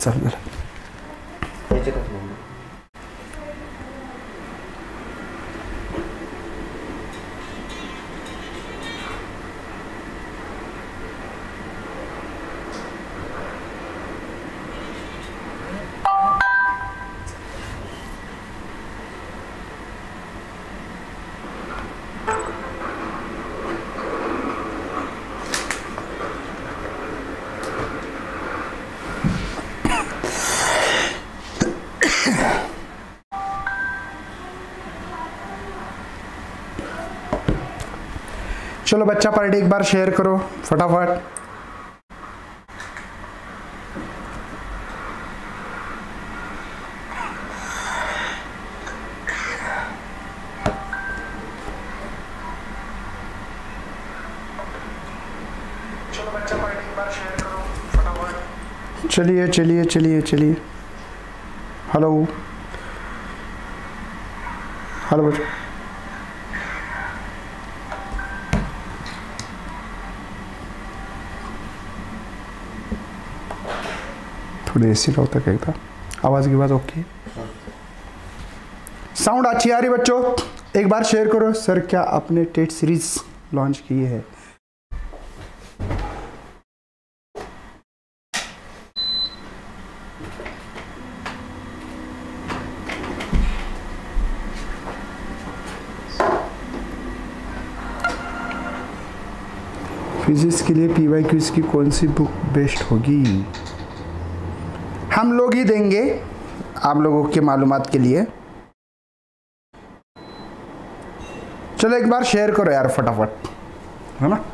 चालू झालं. चलो बच्चा पर डे एक बार शेयर करो फटाफट. चलो बच्चा पर डे एक बार शेयर करो फटाफट. चलिए चलिए चलिए चलिए. हेलो हेलो बच्चा. थोड़ी ऐसी होता क्या था आवाज़ की बात. ओके साउंड अच्छी आ रही बच्चों. एक बार शेयर करो. सर क्या आपने टेट सीरीज लॉन्च की है? फिजिक्स के लिए PYQs की कौन सी बुक बेस्ट होगी? हम लोग ही देंगे आप लोगों के मालूमात के लिए. चलो एक बार शेयर करो यार फटाफट, है ना.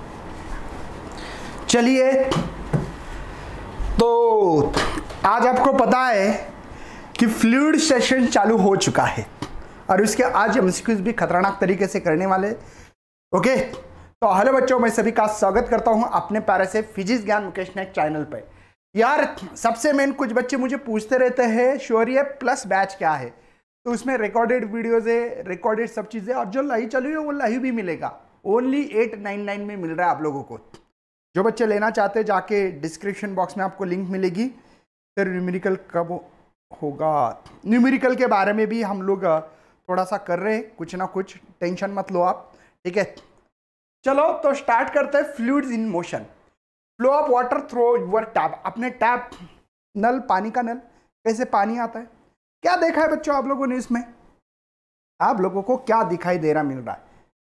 चलिए तो आज आपको पता है कि फ्लूइड सेशन चालू हो चुका है और उसके आज MCQs भी खतरनाक तरीके से करने वाले. ओके तो हेलो बच्चों, मैं सभी का स्वागत करता हूं अपने प्यारे से फिजिक्स ज्ञान मुकेश नायक चैनल पे. यार सबसे मेन कुछ बच्चे मुझे पूछते रहते हैं शौर्य प्लस बैच क्या है, तो उसमें रिकॉर्डेड वीडियोस है, रिकॉर्डेड सब चीज़ें, और जो लाइव चालू है वो लाइव भी मिलेगा. ओनली 899 में मिल रहा है आप लोगों को. जो बच्चे लेना चाहते हैं जाके डिस्क्रिप्शन बॉक्स में आपको लिंक मिलेगी. फिर न्यूमेरिकल कब होगा? न्यूमेरिकल के बारे में भी हम लोग थोड़ा सा कर रहे हैं, कुछ ना कुछ, टेंशन मत लो आप. ठीक है चलो तो स्टार्ट करते हैं. Fluids in motion, flow of water through your tap. अपने टैप नल, पानी का नल, कैसे पानी आता है. क्या देखा है बच्चों आप लोगों ने इसमें? आप लोगों को क्या दिखाई दे रहा मिल रहा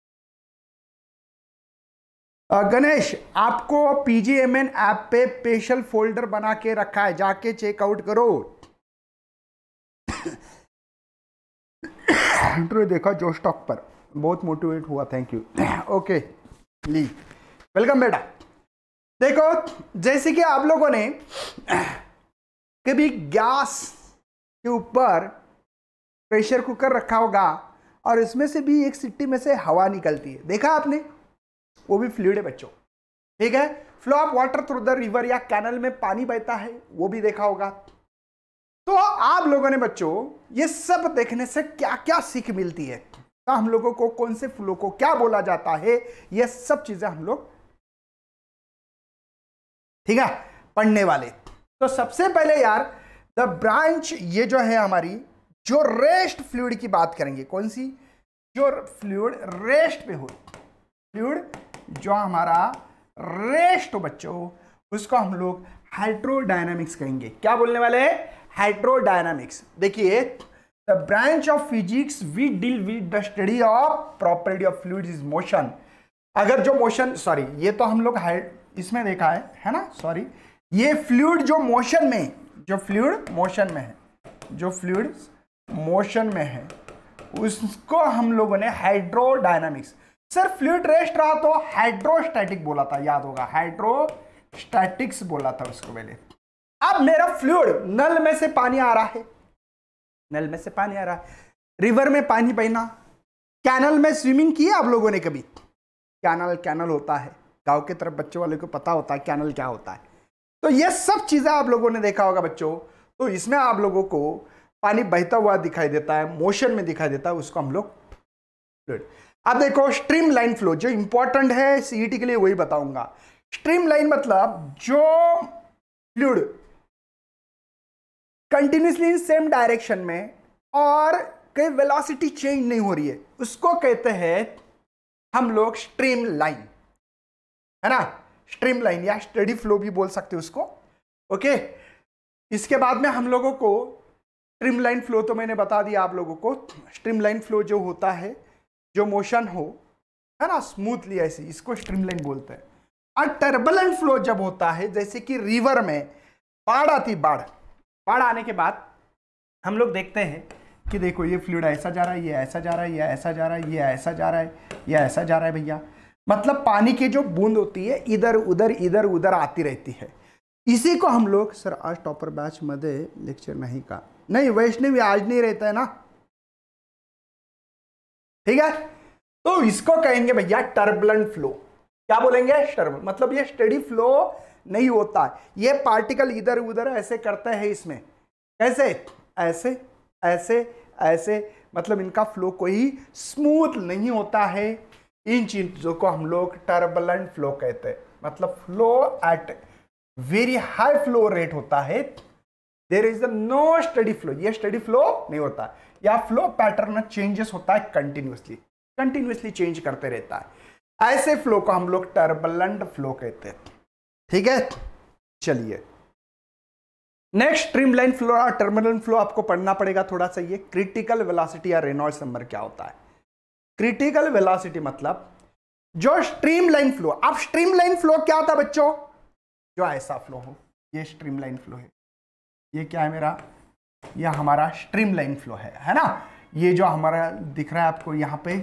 है? गणेश आपको PGMN ऐप पे स्पेशल फोल्डर बना के रखा है, जाके चेकआउट करो. देखा जो स्टॉक पर बहुत मोटिवेट हुआ. Thank you. ओके ली वेलकम बेटा. देखो जैसे कि आप लोगों ने कभी गैस के ऊपर प्रेशर कुकर रखा होगा और इसमें से भी एक सिट्टी में से हवा निकलती है, देखा आपने? वो भी फ्लूइड है बच्चों. ठीक है. Flow of water through the river या कैनल में पानी बहता है, वो भी देखा होगा. तो आप लोगों ने बच्चों ये सब देखने से क्या क्या सीख मिलती है, तो हम लोगों को कौन से फ्लो को क्या बोला जाता है, ये सब चीजें हम लोग ठीक है पढ़ने वाले. तो सबसे पहले यार द ब्रांच, ये जो है हमारी जो रेस्ट फ्लूइड की बात करेंगे. कौन सी? जो फ्लूइड रेस्ट पे हो, फ्लूइड जो हमारा रेस्ट हो बच्चों, उसको हम लोग हाइड्रोडायनामिक्स कहेंगे. क्या बोलने वाले हैं? हाइड्रोडायनामिक्स. देखिए the branch of physics we deal with the study of property of fluids is motion. अगर जो मोशन, सॉरी ये तो हम लोग इसमें देखा है ना, सॉरी ये फ्लूइड जो मोशन में, जो फ्लूइड मोशन में है, जो फ्लूइड मोशन में है उसको हम लोगों ने हाइड्रोडायनामिक्स. सर फ्लूइड रेस्ट रहा तो हाइड्रोस्टैटिक बोला था, याद होगा, हाइड्रोस्टैटिक्स बोला था उसको पहले. अब मेरा फ्लूइड नल में से पानी आ रहा है, नल में से पानी आ रहा है, रिवर में पानी बहना, कैनल में स्विमिंग की है आप लोगों ने कभी? कैनल होता है, गांव के तरफ बच्चों वाले को पता होता है कैनल क्या होता है. तो ये सब चीजें आप लोगों ने देखा होगा बच्चों. तो इसमें आप लोगों को पानी बहता हुआ दिखाई देता है, मोशन में दिखाई देता है, उसको हम लोग फ्लूइड. अब देखो स्ट्रीम लाइन फ्लो जो इंपॉर्टेंट है CET के लिए, वही बताऊंगा. स्ट्रीम लाइन मतलब जो fluid continuously in same direction में और कहीं वेलोसिटी चेंज नहीं हो रही है, उसको कहते हैं हम लोग स्ट्रीम लाइन, है ना, स्ट्रीम लाइन या स्टेडी फ्लो भी बोल सकते हैं उसको। ओके, इसके बाद में हम लोगों को स्ट्रीम लाइन फ्लो तो मैंने बता दिया आप लोगों को। स्ट्रीम लाइन फ्लो जो होता है, जो मोशन हो, है ना, स्मूथली ऐसे, इसको स्ट्रीम लाइन बोलते हैं। और टर्बुलेंट फ्लो जब होता है, जैसे कि रिवर में बाढ़ आती, बाढ़ आने के बाद हम लोग देखते हैं कि देखो ये फ्लूइड ऐसा जा रहा है, ये ऐसा जा रहा है, ये ऐसा जा रहा है, ये ऐसा जा रहा है, ये ऐसा जा रहा है भैया। मतलब पानी की जो बूंद होती है इधर उधर आती रहती है। इसी को हम लोग, सर आज टॉपर बैच मध्ये लेक्चर नहीं का, नहीं वैष्णवी आज नहीं रहता है ना, ठीक है। तो इसको कहेंगे भैया टर्बुलेंट फ्लो। क्या बोलेंगे? टर्बुलेंट, मतलब ये स्टेडी फ्लो नहीं होता, ये पार्टिकल इधर उधर ऐसे करते हैं इसमें, कैसे, ऐसे ऐसे ऐसे, मतलब इनका फ्लो कोई स्मूथ नहीं होता है। इन चीजों को हम लोग टर्बुलेंट फ्लो कहते हैं। मतलब flow at very high flow rate होता है, there is no steady flow, ये स्टेडी फ्लो नहीं होता, या फ्लो पैटर्न चेंजेस होता है कंटिन्यूसली चेंज करते रहता है। ऐसे फ्लो को हम लोग टर्बुलेंट फ्लो कहते हैं, ठीक है। चलिए नेक्स्ट, स्ट्रीमलाइन फ्लो और टर्बुलेंट फ्लो आपको पढ़ना पड़ेगा थोड़ा सा। ये क्रिटिकल वेलोसिटी या रेनॉल्ड्स नंबर क्या होता है? क्रिटिकल वेलोसिटी मतलब जो स्ट्रीमलाइन फ्लो, अब स्ट्रीमलाइन फ्लो क्या होता है बच्चों? जो ऐसा फ्लो हो, ये स्ट्रीमलाइन फ्लो है। ये क्या है मेरा? यह हमारा स्ट्रीमलाइन फ्लो है ना। ये जो हमारा दिख रहा है आपको यहाँ पे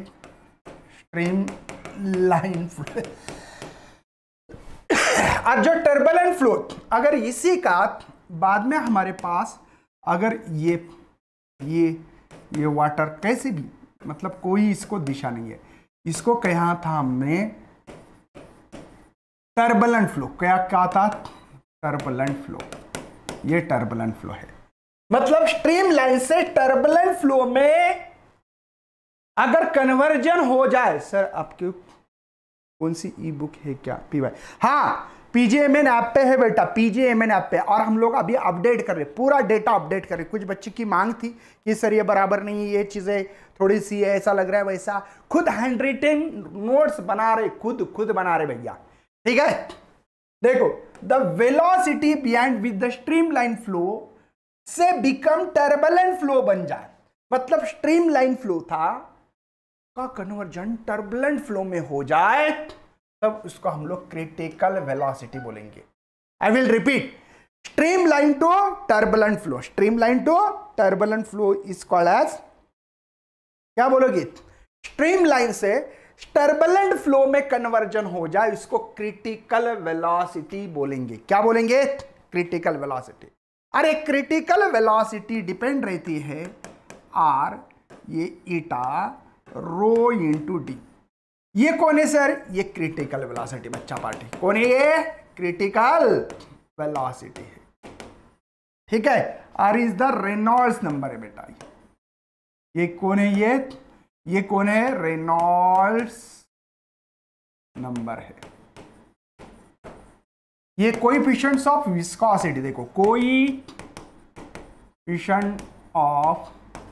स्ट्रीमलाइन फ्लो। और जो टर्बुलेंट फ्लो, अगर इसी का बाद में हमारे पास अगर ये वाटर कैसे भी, मतलब कोई इसको दिशा नहीं है, इसको कहा था हमने टर्बुलेंट फ्लो। क्या था? Turbulent flow. ये टर्बुलेंट फ्लो है। मतलब स्ट्रीम लाइन से टर्बुलेंट फ्लो में अगर कन्वर्जन हो जाए, सर आपके कौन सी ई बुक है क्या? पीवाई, हाँ पीजीएमएन ऐप पे है बेटा, पीजीएमएन ऐप पे। और हम लोग अभी अपडेट कर रहे, पूरा डेटा अपडेट कर रहे। कुछ बच्चे की मांग थी कि सर ये बराबर नहीं, ये चीजें थोड़ी सी ऐसा लग रहा है वैसा। खुद हैंड नोट्स बना रहे, खुद बना रहे भैया, ठीक है। देखो, the velocity behind with the streamline flow से बिकम टर्बुलेंट फ्लो बन जाए। मतलब स्ट्रीमलाइन फ्लो था का कन्वर्जन टर्बुलेंट फ्लो में हो जाए, तब उसको हम लोग क्रिटिकल वेलोसिटी बोलेंगे। I will repeat, streamline to turbulent flow, streamline to turbulent flow is called as, क्या बोलोगे? स्ट्रीमलाइन से टर्बुलेंट फ्लो में कन्वर्जन हो जाए, इसको क्रिटिकल वेलोसिटी बोलेंगे। क्या बोलेंगे? Critical velocity. अरे क्रिटिकल वेलोसिटी डिपेंड रहती है आर, ये ईटा रो इंटू डी। ये कौन है सर? ये क्रिटिकल वेलोसिटी बच्चा पार्टी। कौन है ये? क्रिटिकल वेलोसिटी है, ठीक है। R is the Reynolds number है बेटा। ये कौन है? ये कौन है? रेनॉल्ड्स नंबर है। ये कोएफिशिएंट्स ऑफ विस्कोसिटी, देखो कोएफिशिएंट ऑफ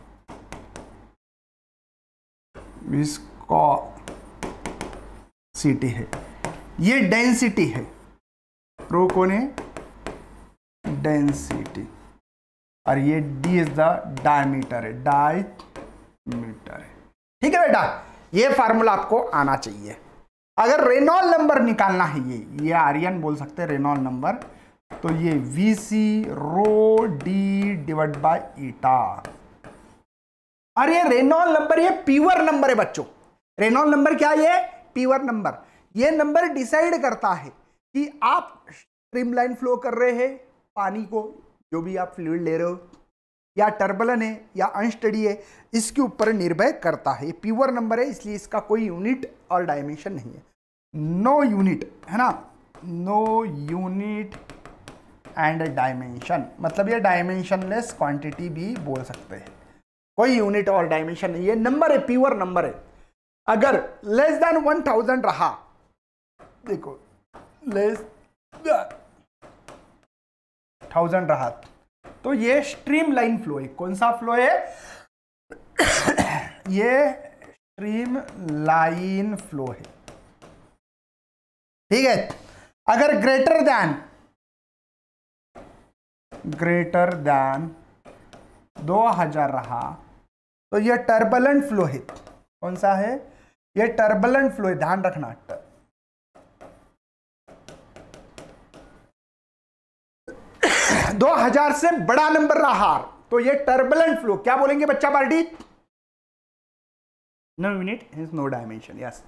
विस्कोसिटी है। ये डेंसिटी है, रो कौन है? डेंसिटी। और ये डी इज द डायमीटर है, डायमीटर है, ठीक है बेटा। ये फार्मूला आपको आना चाहिए। अगर रेनॉल्ड नंबर निकालना है, ये आर्यन बोल सकते हैं रेनॉल्ड नंबर, तो ये VC rho D divide by eta. और ये रेनॉल्ड नंबर, ये प्योर नंबर है बच्चों। रेनॉल्ड नंबर क्या है? ये प्योर नंबर। ये नंबर डिसाइड करता है कि आप स्ट्रीमलाइन फ्लो कर रहे हैं पानी को, जो भी आप फ्लूइड ले रहे हो, या टर्बुलेंट है या अनस्टेडी है, इसके ऊपर निर्भर करता है। ये प्योर नंबर है, इसलिए इसका कोई यूनिट और डायमेंशन नहीं है। नो यूनिट, है ना, नो यूनिट एंड डायमेंशन, मतलब ये डायमेंशनलेस क्वांटिटी भी बोल सकते हैं। कोई यूनिट और डायमेंशन नहीं, ये नंबर है, प्योर नंबर है। अगर लेस देन 1000 रहा, देखो लेस देन 1000 रहा, तो ये स्ट्रीम लाइन फ्लो है। कौन सा फ्लो है? ये स्ट्रीम लाइन फ्लो है, ठीक है। अगर ग्रेटर देन 2000 रहा तो ये टर्बुलेंट फ्लो है। कौन सा है? ये टर्बुलेंट फ्लो है, ध्यान रखना। 2000 से बड़ा नंबर रहा तो ये टर्बुलेंट फ्लो। क्या बोलेंगे बच्चा party? No unit hence no dimension. Yes,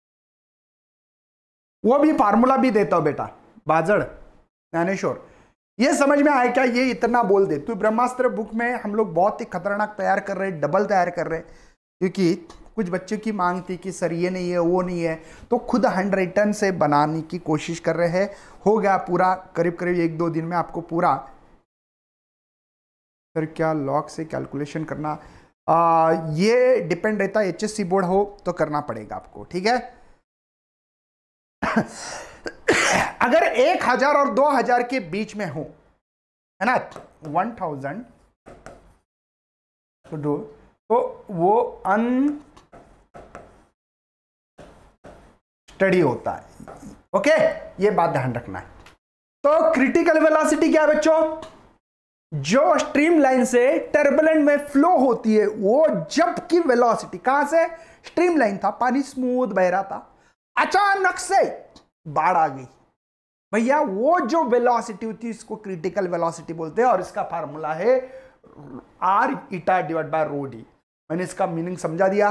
वो भी फार्मूला भी देता हूं बेटा, बाजड़ ज्ञानेश्वर। ये समझ में आया क्या? ये इतना बोल दे तो ब्रह्मास्त्र बुक में हम लोग बहुत ही खतरनाक तैयार कर रहे, डबल तैयार कर रहे, क्योंकि कुछ बच्चों की मांग थी कि सर ये नहीं है वो नहीं है, तो खुद हैंड राइटन से बनाने की कोशिश कर रहे हैं। हो गया पूरा, करीब करीब 1-2 दिन में आपको पूरा। सर क्या लॉग से कैलकुलेशन करना? ये डिपेंड रहता है, HSC बोर्ड हो तो करना पड़ेगा आपको, ठीक है। अगर 1000 और 2000 के बीच में हो, है ना, 1000 तो दो, तो वो अनस्टडी होता है। ओके, ये बात ध्यान रखना है। तो क्रिटिकल वेलोसिटी क्या है बच्चों? जो स्ट्रीम लाइन से टर्बुलेंट में फ्लो होती है, वो जबकि वेलोसिटी कहां से? स्ट्रीम लाइन था, पानी स्मूथ बह रहा था, अचानक से बाढ़ आ गई भैया, वो जो वेलोसिटी होती है इसको क्रिटिकल वेलोसिटी बोलते हैं, और इसका फार्मूला है R eta divide by rho D. मैंने इसका मीनिंग समझा दिया।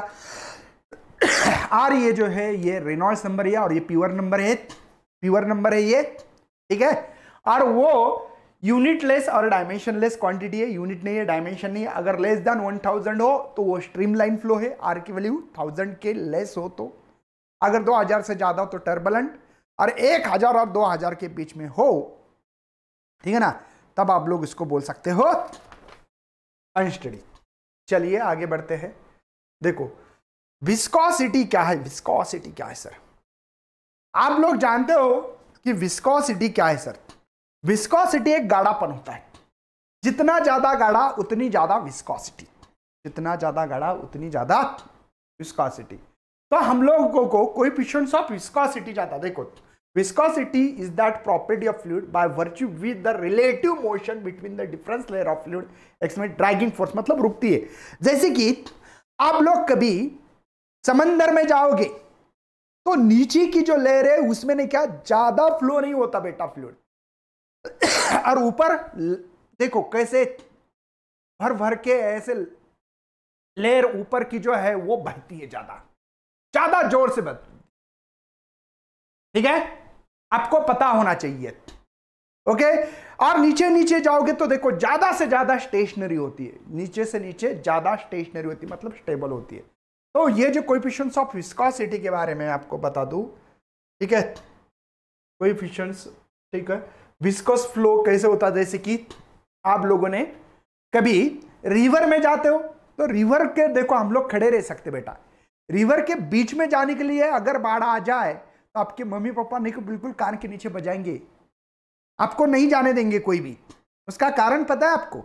R ये जो है ये रेनॉल्ड्स नंबर है और ये प्योर नंबर है, ये, ठीक है। और वो यूनिट लेस और डायमेंशन लेस क्वांटिटी है, यूनिट नहीं है, डायमेंशन नहीं है। अगर लेस देन 1000 हो तो वो स्ट्रीम लाइन फ्लो है, R की वैल्यू 1000 के लेस हो तो, अगर 2000 से ज्यादा हो तो टर्बुलेंट, और 1000 और 2000 के बीच में हो, ठीक है ना, तब आप लोग इसको बोल सकते हो अनस्टडी। चलिए आगे बढ़ते हैं। देखो विस्कोसिटी क्या है? विस्कोसिटी क्या है सर? आप लोग जानते हो कि विस्कोसिटी क्या है सर? विस्कोसिटी एक गाढ़ापन होता है, जितना ज्यादा गाढ़ा उतनी ज्यादा विस्कोसिटी, जितना ज्यादा गाढ़ा उतनी ज्यादा विस्कोसिटी। तो हम लोगों को कोएफिशिएंट्स ऑफ विस्कोसिटी जाता। देखो viscosity is that property of fluid by virtue with the relative motion between the difference layer of fluid X में ड्रैगिंग फोर्स, मतलब रुकती है। जैसे कि आप लोग कभी समंदर में जाओगे तो नीचे की जो लेयर है उसमें ने क्या ज्यादा फ्लो नहीं होता बेटा फ्लूइड, और ऊपर देखो कैसे भर भर के ऐसे लेयर ऊपर की जो है वो बहती है, ज्यादा जोर से बहती, ठीक है, आपको पता होना चाहिए। ओके, और नीचे नीचे जाओगे तो देखो ज्यादा से ज्यादा स्टेशनरी होती है, नीचे से नीचे ज्यादा स्टेशनरी होती है, मतलब स्टेबल होती है। तो ये जो कोएफिशिएंट्स ऑफ विस्कोसिटी के बारे में आपको बता दूं, ठीक है, कोएफिशिएंट्स, ठीक है, विस्कोस फ्लो कैसे होता है। जैसे कि आप लोगों ने कभी रिवर में जाते हो तो रिवर के देखो हम लोग खड़े रह सकते बेटा, रिवर के बीच में जाने के लिए अगर बाढ़ आ जाए तो आपके मम्मी पापा नहीं को बिल्कुल कान के नीचे बजाएंगे, आपको नहीं जाने देंगे कोई भी। उसका कारण पता है आपको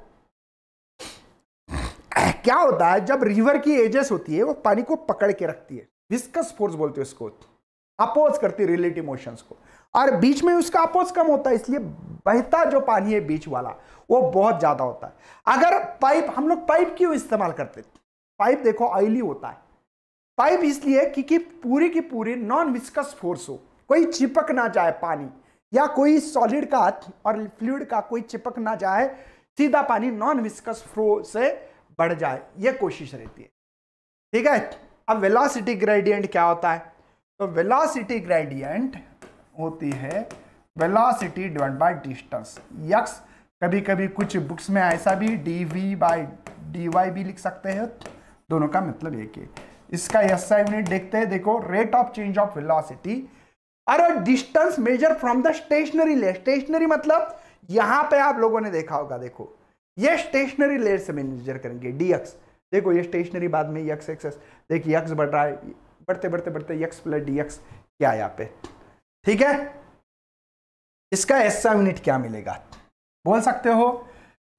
क्या होता है? जब रिवर की एजेस होती है वो पानी को पकड़ के रखती है, विस्कस फोर्स बोलते हैं उसको, अपोज करती है रिलेटिव मोशंस को, और बीच में उसका अपोज कम होता है, इसलिए बहता जो पानी है बीच वाला वो बहुत ज्यादा होता है। अगर पाइप, हम लोग पाइप क्यों इस्तेमाल करते? पाइप देखो ऑयली होता है, पाइप इसलिए क्योंकि पूरी की पूरी नॉन विस्कस फोर्स हो, कोई चिपक ना जाए पानी, या कोई सॉलिड का और फ्लूइड का कोई चिपक ना जाए, सीधा पानी नॉन विस्कस फ्लो से बढ़ जाए, ये कोशिश रहती है, ठीक है। अब वेलोसिटी ग्रेडियंट क्या होता है? तो वेलोसिटी ग्रेडियंट होती है वेलोसिटी डिवाइड बाय डिस्टेंस, यक्स, कभी कभी कुछ बुक्स में ऐसा भी dv बाय dy भी लिख सकते हैं, दोनों का मतलब एक ही। इसका SI यूनिट देखते हैं, देखो rate of change of velocity और distance measure from the stationary layer. Stationary मतलब यहां पे आप लोगों ने देखा होगा, देखो ये स्टेशनरी लेयर से मेजर करेंगे dx, देखो ये स्टेशनरी, बाद में x एक्सेस, देखिए x बढ़ रहा है, बढ़ते बढ़ते बढ़ते x प्लस dx क्या यहाँ पे, ठीक है। इसका SI यूनिट क्या मिलेगा बोल सकते हो?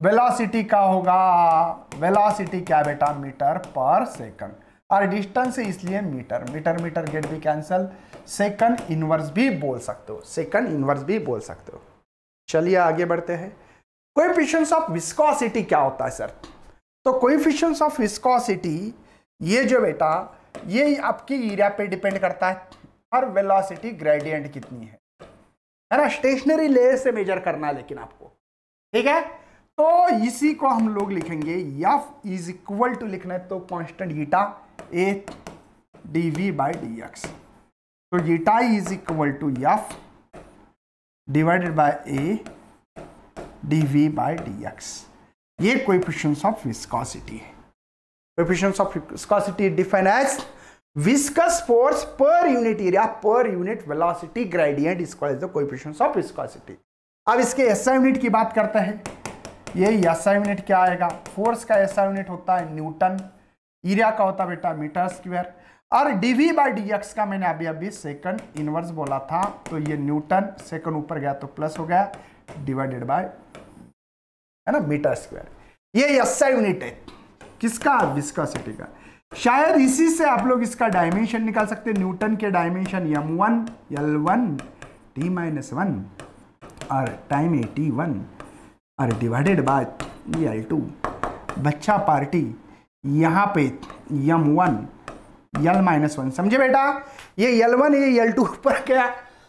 वेलोसिटी का होगा, वेलोसिटी क्या बेटा, मीटर पर सेकंड, और डिस्टेंस इसलिए मीटर, मीटर मीटर गेट भी कैंसल, सेकंड इनवर्स भी बोल सकते हो, सेकंड इनवर्स भी बोल सकते हो। चलिए आगे बढ़ते हैं। कोएफिशिएंट्स ऑफ विस्कोसिटी क्या होता है सर? तो कोएफिशिएंट्स ऑफ विस्कोसिटी ये जो बेटा, ये आपकी एरिया पे डिपेंड करता है और वेलोसिटी ग्रेडियंट कितनी है ना, स्टेशनरी लेयर से मेजर करना है लेकिन आपको, ठीक है। तो इसी को हम लोग लिखेंगे F इज इक्वल टू, लिखना है तो constant eta A dV by dx, तो eta is equal to F divided by A dV by dx। ये कोएफिशिएंट्स ऑफ विस्कोसिटी है। Coefficients of viscosity defined as viscous force पर unit area per unit velocity gradient is called the coefficients of viscosity. अब इसके SI unit की बात करते हैं। ये एसआई यूनिट क्या आएगा? फोर्स का एसआई यूनिट होता है न्यूटन, एरिया का होता है बेटा मीटर स्क्वायर, और डीवी बाई डीएक्स का मैंने अभी सेकंड इनवर्स बोला था, तो ये न्यूटन, सेकंड ऊपर गया तो प्लस हो गया, डिवाइडेड बाय, है ना, मीटर स्क्वायर। ये एसआई यूनिट है किसका? विस्कोसिटी का। शायद इसी से आप लोग इसका डायमेंशन निकाल सकते हैं। न्यूटन के डायमेंशन m1 L1 T-1 और टाइम 81 और डिवाइडेड बाय L2। बच्चा पार्टी यहाँ पे m1 L-1, समझे बेटा? ये L1 ये L2 ऊपर गया,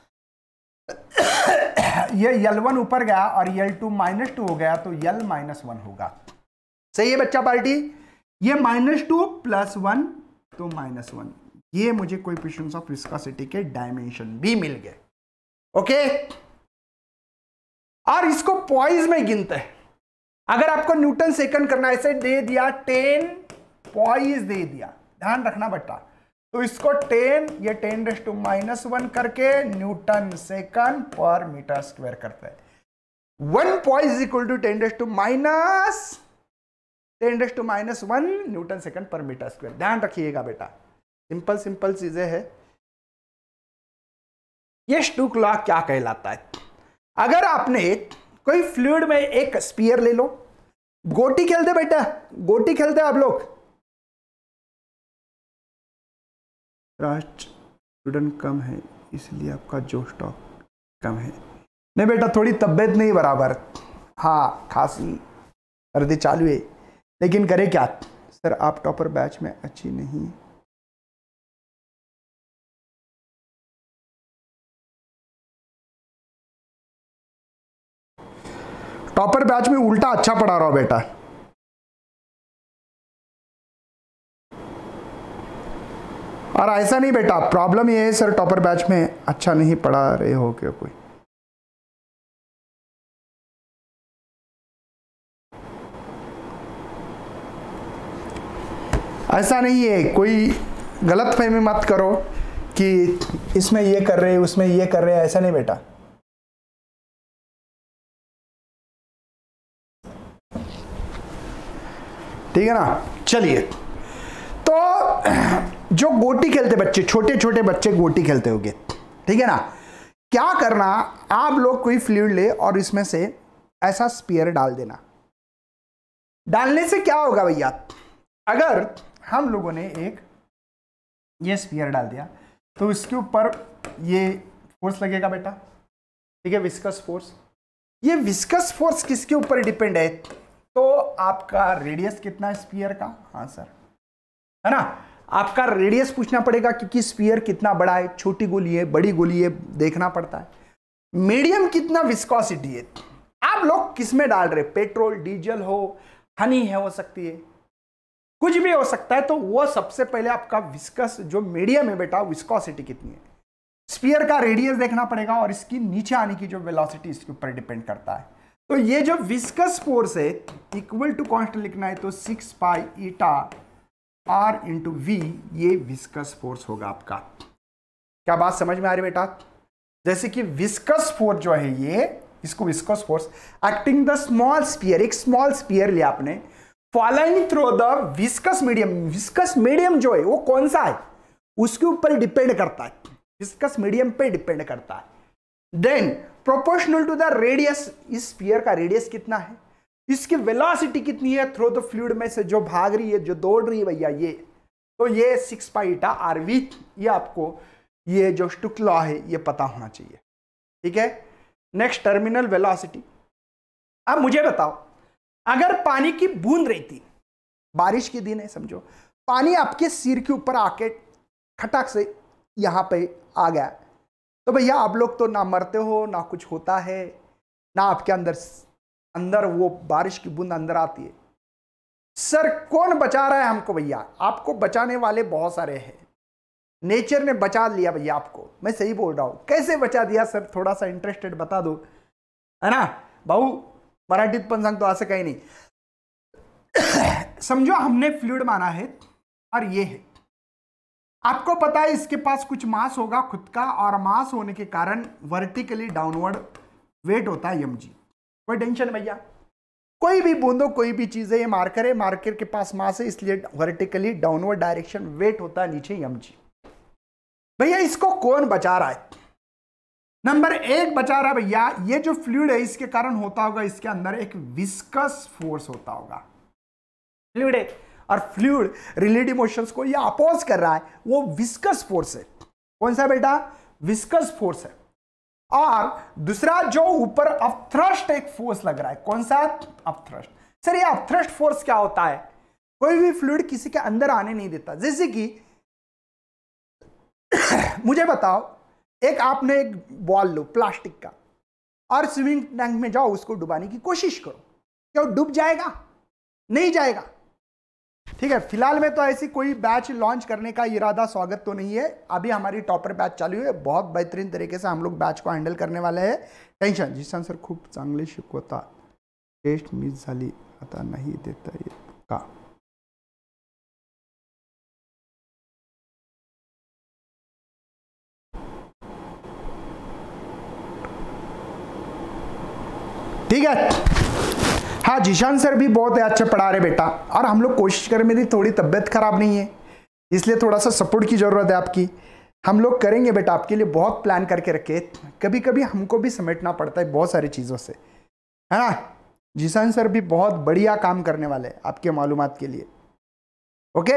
ये L1 ऊपर गया और L2 -2 हो गया, तो L-1 होगा। सही है बच्चा पार्टी? ये -2 + 1 तो -1। ये मुझे कोएफिशिएंट्स ऑफ विस्कोसिटी के डायमेंशन भी मिल गए। ओके, और इसको पॉइज में गिनते हैं। अगर आपको न्यूटन सेकंड करना, ऐसे दे दिया 10 पॉइज दे दिया, ध्यान रखना बेटा, तो इसको 10, ये 10⁻⁻1 करके न्यूटन सेकंड पर मीटर स्क्वायर करते हैं। 1 poise equal to 10⁻⁻1 newton second पर मीटर स्क्वायर। ध्यान रखिएगा बेटा, सिंपल सिंपल चीजें हैं। ये स्टोक्स लॉ क्या कहलाता है? अगर आपने कोई फ्लूइड में एक स्फीयर ले लो, गोटी खेलते बेटा, गोटी खेलते आप लोग, स्टूडेंट कम है इसलिए आपका जो स्टॉक कम है। नहीं बेटा, थोड़ी तबीयत नहीं बराबर, हाँ खांसी सर्दी चालू है, लेकिन करे क्या सर, आप टॉपर बैच में अच्छी नहीं। टॉपर बैच में उल्टा अच्छा पढ़ा रहा हो बेटा। और ऐसा नहीं बेटा, प्रॉब्लम ये है सर टॉपर बैच में अच्छा नहीं पढ़ा रहे हो क्या कोई? ऐसा नहीं है, कोई गलत फहमी मत करो कि इसमें ये कर रहे हैं उसमें ये कर रहे हैं, ऐसा नहीं बेटा। ठीक है ना? चलिए, तो जो गोटी खेलते बच्चे, छोटे छोटे बच्चे गोटी खेलते होंगे, ठीक है ना? क्या करना, आप लोग कोई फ्लूइड ले और इसमें से ऐसा स्फीयर डाल देना। डालने से क्या होगा भैया, अगर हम लोगों ने एक ये स्फीयर डाल दिया तो इसके ऊपर ये फोर्स लगेगा बेटा, ठीक है, विस्कस फोर्स। ये विस्कस फोर्स किसके ऊपर डिपेंड है? तो आपका रेडियस कितना है स्फीयर का? हाँ सर, है ना, आपका रेडियस पूछना पड़ेगा क्योंकि स्फीयर कितना बड़ा है, छोटी गोली है बड़ी गोली है, देखना पड़ता है। मीडियम कितना विस्कोसिटी है, आप लोग किस में डाल रहे, पेट्रोल डीजल हो, हनी है, हो सकती है, कुछ भी हो सकता है, तो वो सबसे पहले आपका विस्कस जो मीडियम है बेटा, विस्कोसिटी कितनी है, स्फीयर का रेडियस देखना पड़ेगा और इसकी नीचे आने की जो वेलोसिटी इसके ऊपर डिपेंड करता है। तो ये जो विस्कस फोर्स है इक्वल टू कांस्टेंट लिखना है तो 6 pi eta R into V, ये विस्कस फोर्स होगा आपका। क्या बात समझ में आ रही बेटा? जैसे कि विस्कस फोर्स जो है ये, इसको viscous force acting the small sphere, एक स्मॉल स्फीयर लिया आपने, following through the viscous medium. Viscous medium जो है वो कौन सा है, उसके ऊपर डिपेंड करता है, विस्कस मीडियम पे डिपेंड करता है। Then proportional to the radius, इस स्फीयर का रेडियस कितना है, इसकी वेलोसिटी कितनी है थ्रू द फ्लूइड में से जो भाग रही है, जो दौड़ रही है भैया, ये तो ये 6 पाई ईटा आरवी, ये आपको ये जो स्टोक्स लॉ है ये पता होना चाहिए। ठीक है, नेक्स्ट टर्मिनल वेलोसिटी। अब मुझे बताओ, अगर पानी की बूंद रहती, बारिश के दिन है समझो, पानी आपके सिर के ऊपर आके खटक से यहां पे आ गया, तो भैया आप लोग तो ना मरते हो ना कुछ होता है, ना आपके अंदर वो बारिश की बूंद अंदर आती है। सर कौन बचा रहा है हमको भैया? आपको बचाने वाले बहुत सारे हैं, नेचर ने बचा लिया भैया आपको। मैं सही बोल रहा हूं? कैसे बचा दिया सर? थोड़ा सा इंटरेस्टेड बता दो, है ना भाऊ? मराठीत पण सांगतो असं काही नहीं। समझो हमने फ्लूइड माना है और ये है, आपको पता है इसके पास कुछ मास होगा खुद का, और मास होने के कारण वर्टिकली डाउनवर्ड वेट होता है mg। कोई टेंशन भैया? कोई भी बूंदो कोई भी चीज है, ये मार्कर है, मार्कर के पास मास है, इसलिए वर्टिकली डाउनवर्ड डायरेक्शन वेट होता है नीचे mg। भैया इसको कौन बचा रहा है? नंबर 1 बचा रहा है भैया, ये जो फ्लूइड है इसके कारण होता होगा इसके अंदर एक विस्कस फोर्स होता होगा। फ्लूइड है और फ्लूइड रिलेटिव मोशंस को ये अपोज कर रहा है, वो विस्कस फोर्स है। कौन सा बेटा? विस्कस फोर्स है। और दूसरा जो ऊपर अपथ्रस्ट एक फोर्स लग रहा है, कौन सा? अपथ्रस्ट। सर ये अपथ्रस्ट फोर्स क्या होता है? कोई भी फ्लूइड किसी के अंदर आने नहीं देता। जैसे कि मुझे बताओ, एक आपने एक बॉल लो प्लास्टिक का और स्विमिंग टैंक में जाओ, उसको डुबाने की कोशिश करो, क्या वो डूब जाएगा? नहीं जाएगा। ठीक है, फिलहाल में तो ऐसी कोई बैच लॉन्च करने का इरादा स्वागत तो नहीं है। अभी हमारी टॉपर बैच चालू है, बहुत बेहतरीन तरीके से हम लोग बैच को हँडल करने वाले हैं। टेन्शन जिसान सर खूप चांगले शिकवता, टेस्ट मिस झाली आता नाही देता येत का? ठीक है, हाँ जीशान सर भी बहुत अच्छे पढ़ा रहे बेटा, और हम लोग कोशिश करें, मेरी थोड़ी तबीयत खराब नहीं है इसलिए थोड़ा सा सपोर्ट की जरूरत है आपकी। हम लोग करेंगे बेटा, आपके लिए बहुत प्लान करके रखे। कभी कभी हमको भी समेटना पड़ता है बहुत सारी चीज़ों से, है ना? जीशान सर भी बहुत बढ़िया काम करने वाले हैं आपके मालूमात के लिए। ओके,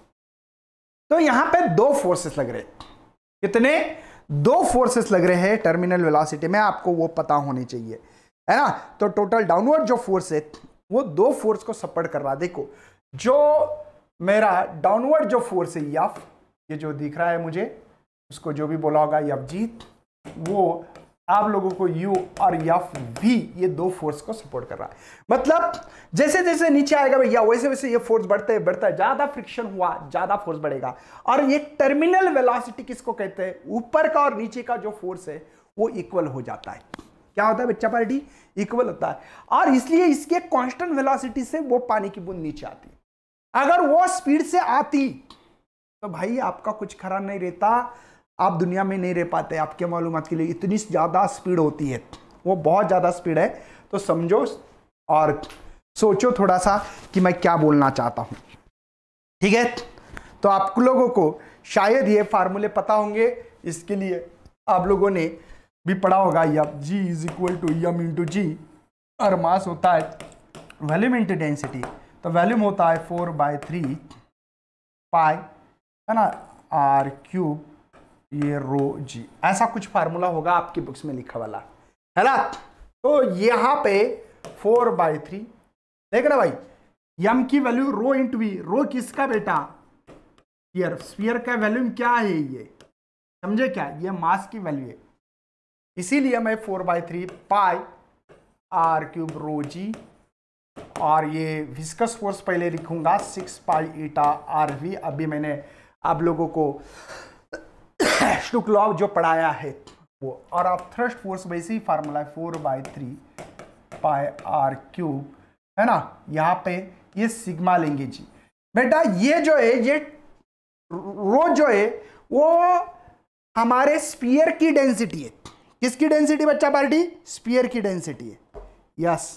तो यहाँ पे 2 फोर्सेस लग रहे हैं। कितने? 2 फोर्सेस लग रहे हैं टर्मिनल वेलोसिटी में, आपको वो पता होनी चाहिए, है ना? तो टोटल डाउनवर्ड जो फोर्स है वो 2 फोर्स को सपोर्ट कर रहा है। देखो जो मेरा डाउनवर्ड जो फोर्स है F, ये जो दिख रहा है मुझे, उसको जो भी बोला होगा Fg, वो आप लोगों को U और Fv, ये 2 फोर्स को सपोर्ट कर रहा है। मतलब जैसे जैसे नीचे आएगा भैया वैसे वैसे ये फोर्स बढ़ता है, ज्यादा फ्रिक्शन हुआ ज्यादा फोर्स बढ़ेगा। और ये टर्मिनल वेलोसिटी किसको कहते हैं? ऊपर का और नीचे का जो फोर्स है वो इक्वल हो जाता है। क्या होता है बच्चा पार्टी? इक्वल होता है, और इसलिए इसके कांस्टेंट वेलोसिटी से वो पानी की बूंद नीचे आती है। अगर वो स्पीड से आती तो भाई आपका कुछ खरा नहीं रहता, आप दुनिया में नहीं रह पाते। आपके मालूमात के लिए इतनी ज्यादा स्पीड होती है, वो बहुत ज्यादा स्पीड है। तो समझो और सोचो थोड़ा सा कि मैं क्या बोलना चाहता हूं। ठीक है, तो आप लोगों को शायद ये फार्मूले पता होंगे, इसके लिए आप लोगों ने भी पढ़ा होगा। G is equal to m into G, और मास होता है वॉल्यूम इंटू डेंसिटी, तो वॉल्यूम होता है 4/3 पाई, है ना, r³ ये ρg, ऐसा कुछ फार्मूला होगा आपकी बुक्स में लिखा वाला, है ना? तो यहाँ पे 4/3, देखना भाई, m की value rho into v, rho किसका बेटा? स्फीयर का वॉल्यूम क्या है ये, समझे क्या? ये मास की वैल्यू है, इसीलिए मैं 4/3 पाई r³ ρg, और ये विस्कस फोर्स पहले लिखूंगा 6 पाई ईटा rv। अभी मैंने आप लोगों को स्टोक्स लॉ जो पढ़ाया है वो, और आप थ्रस्ट फोर्स वैसे ही फार्मूला है 4/3 पाई r³, है ना? यहाँ पे ये सिग्मा लेंगे जी बेटा। ये जो है ये रो जो है वो हमारे स्फीयर की डेंसिटी है। किसकी डेंसिटी बच्चा पार्टी? स्फीयर की डेंसिटी है। यस,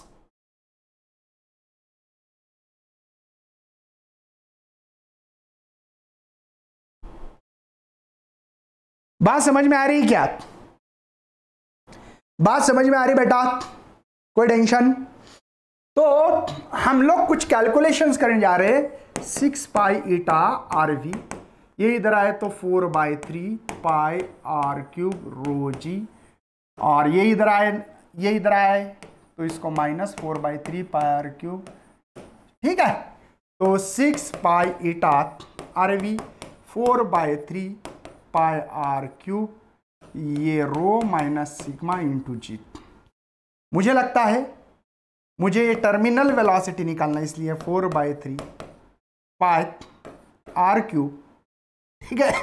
बात समझ में आ रही है क्या? बात समझ में आ रही बेटा? कोई टेंशन? तो हम लोग कुछ कैलकुलेशंस करने जा रहे हैं। 6 पाई ईटा आर वी, ये इधर आए तो 4/3 पाई आर क्यूब रो जी, और ये इधर आए तो इसको -4/3 पाई आर क्यूब। ठीक है, तो 6 pi eta R V 4/3 pi R cube, ये rho minus sigma into G. मुझे लगता है मुझे ये टर्मिनल वेलोसिटी निकालना, इसलिए 4/3 पाई आर क्यूब, ठीक है,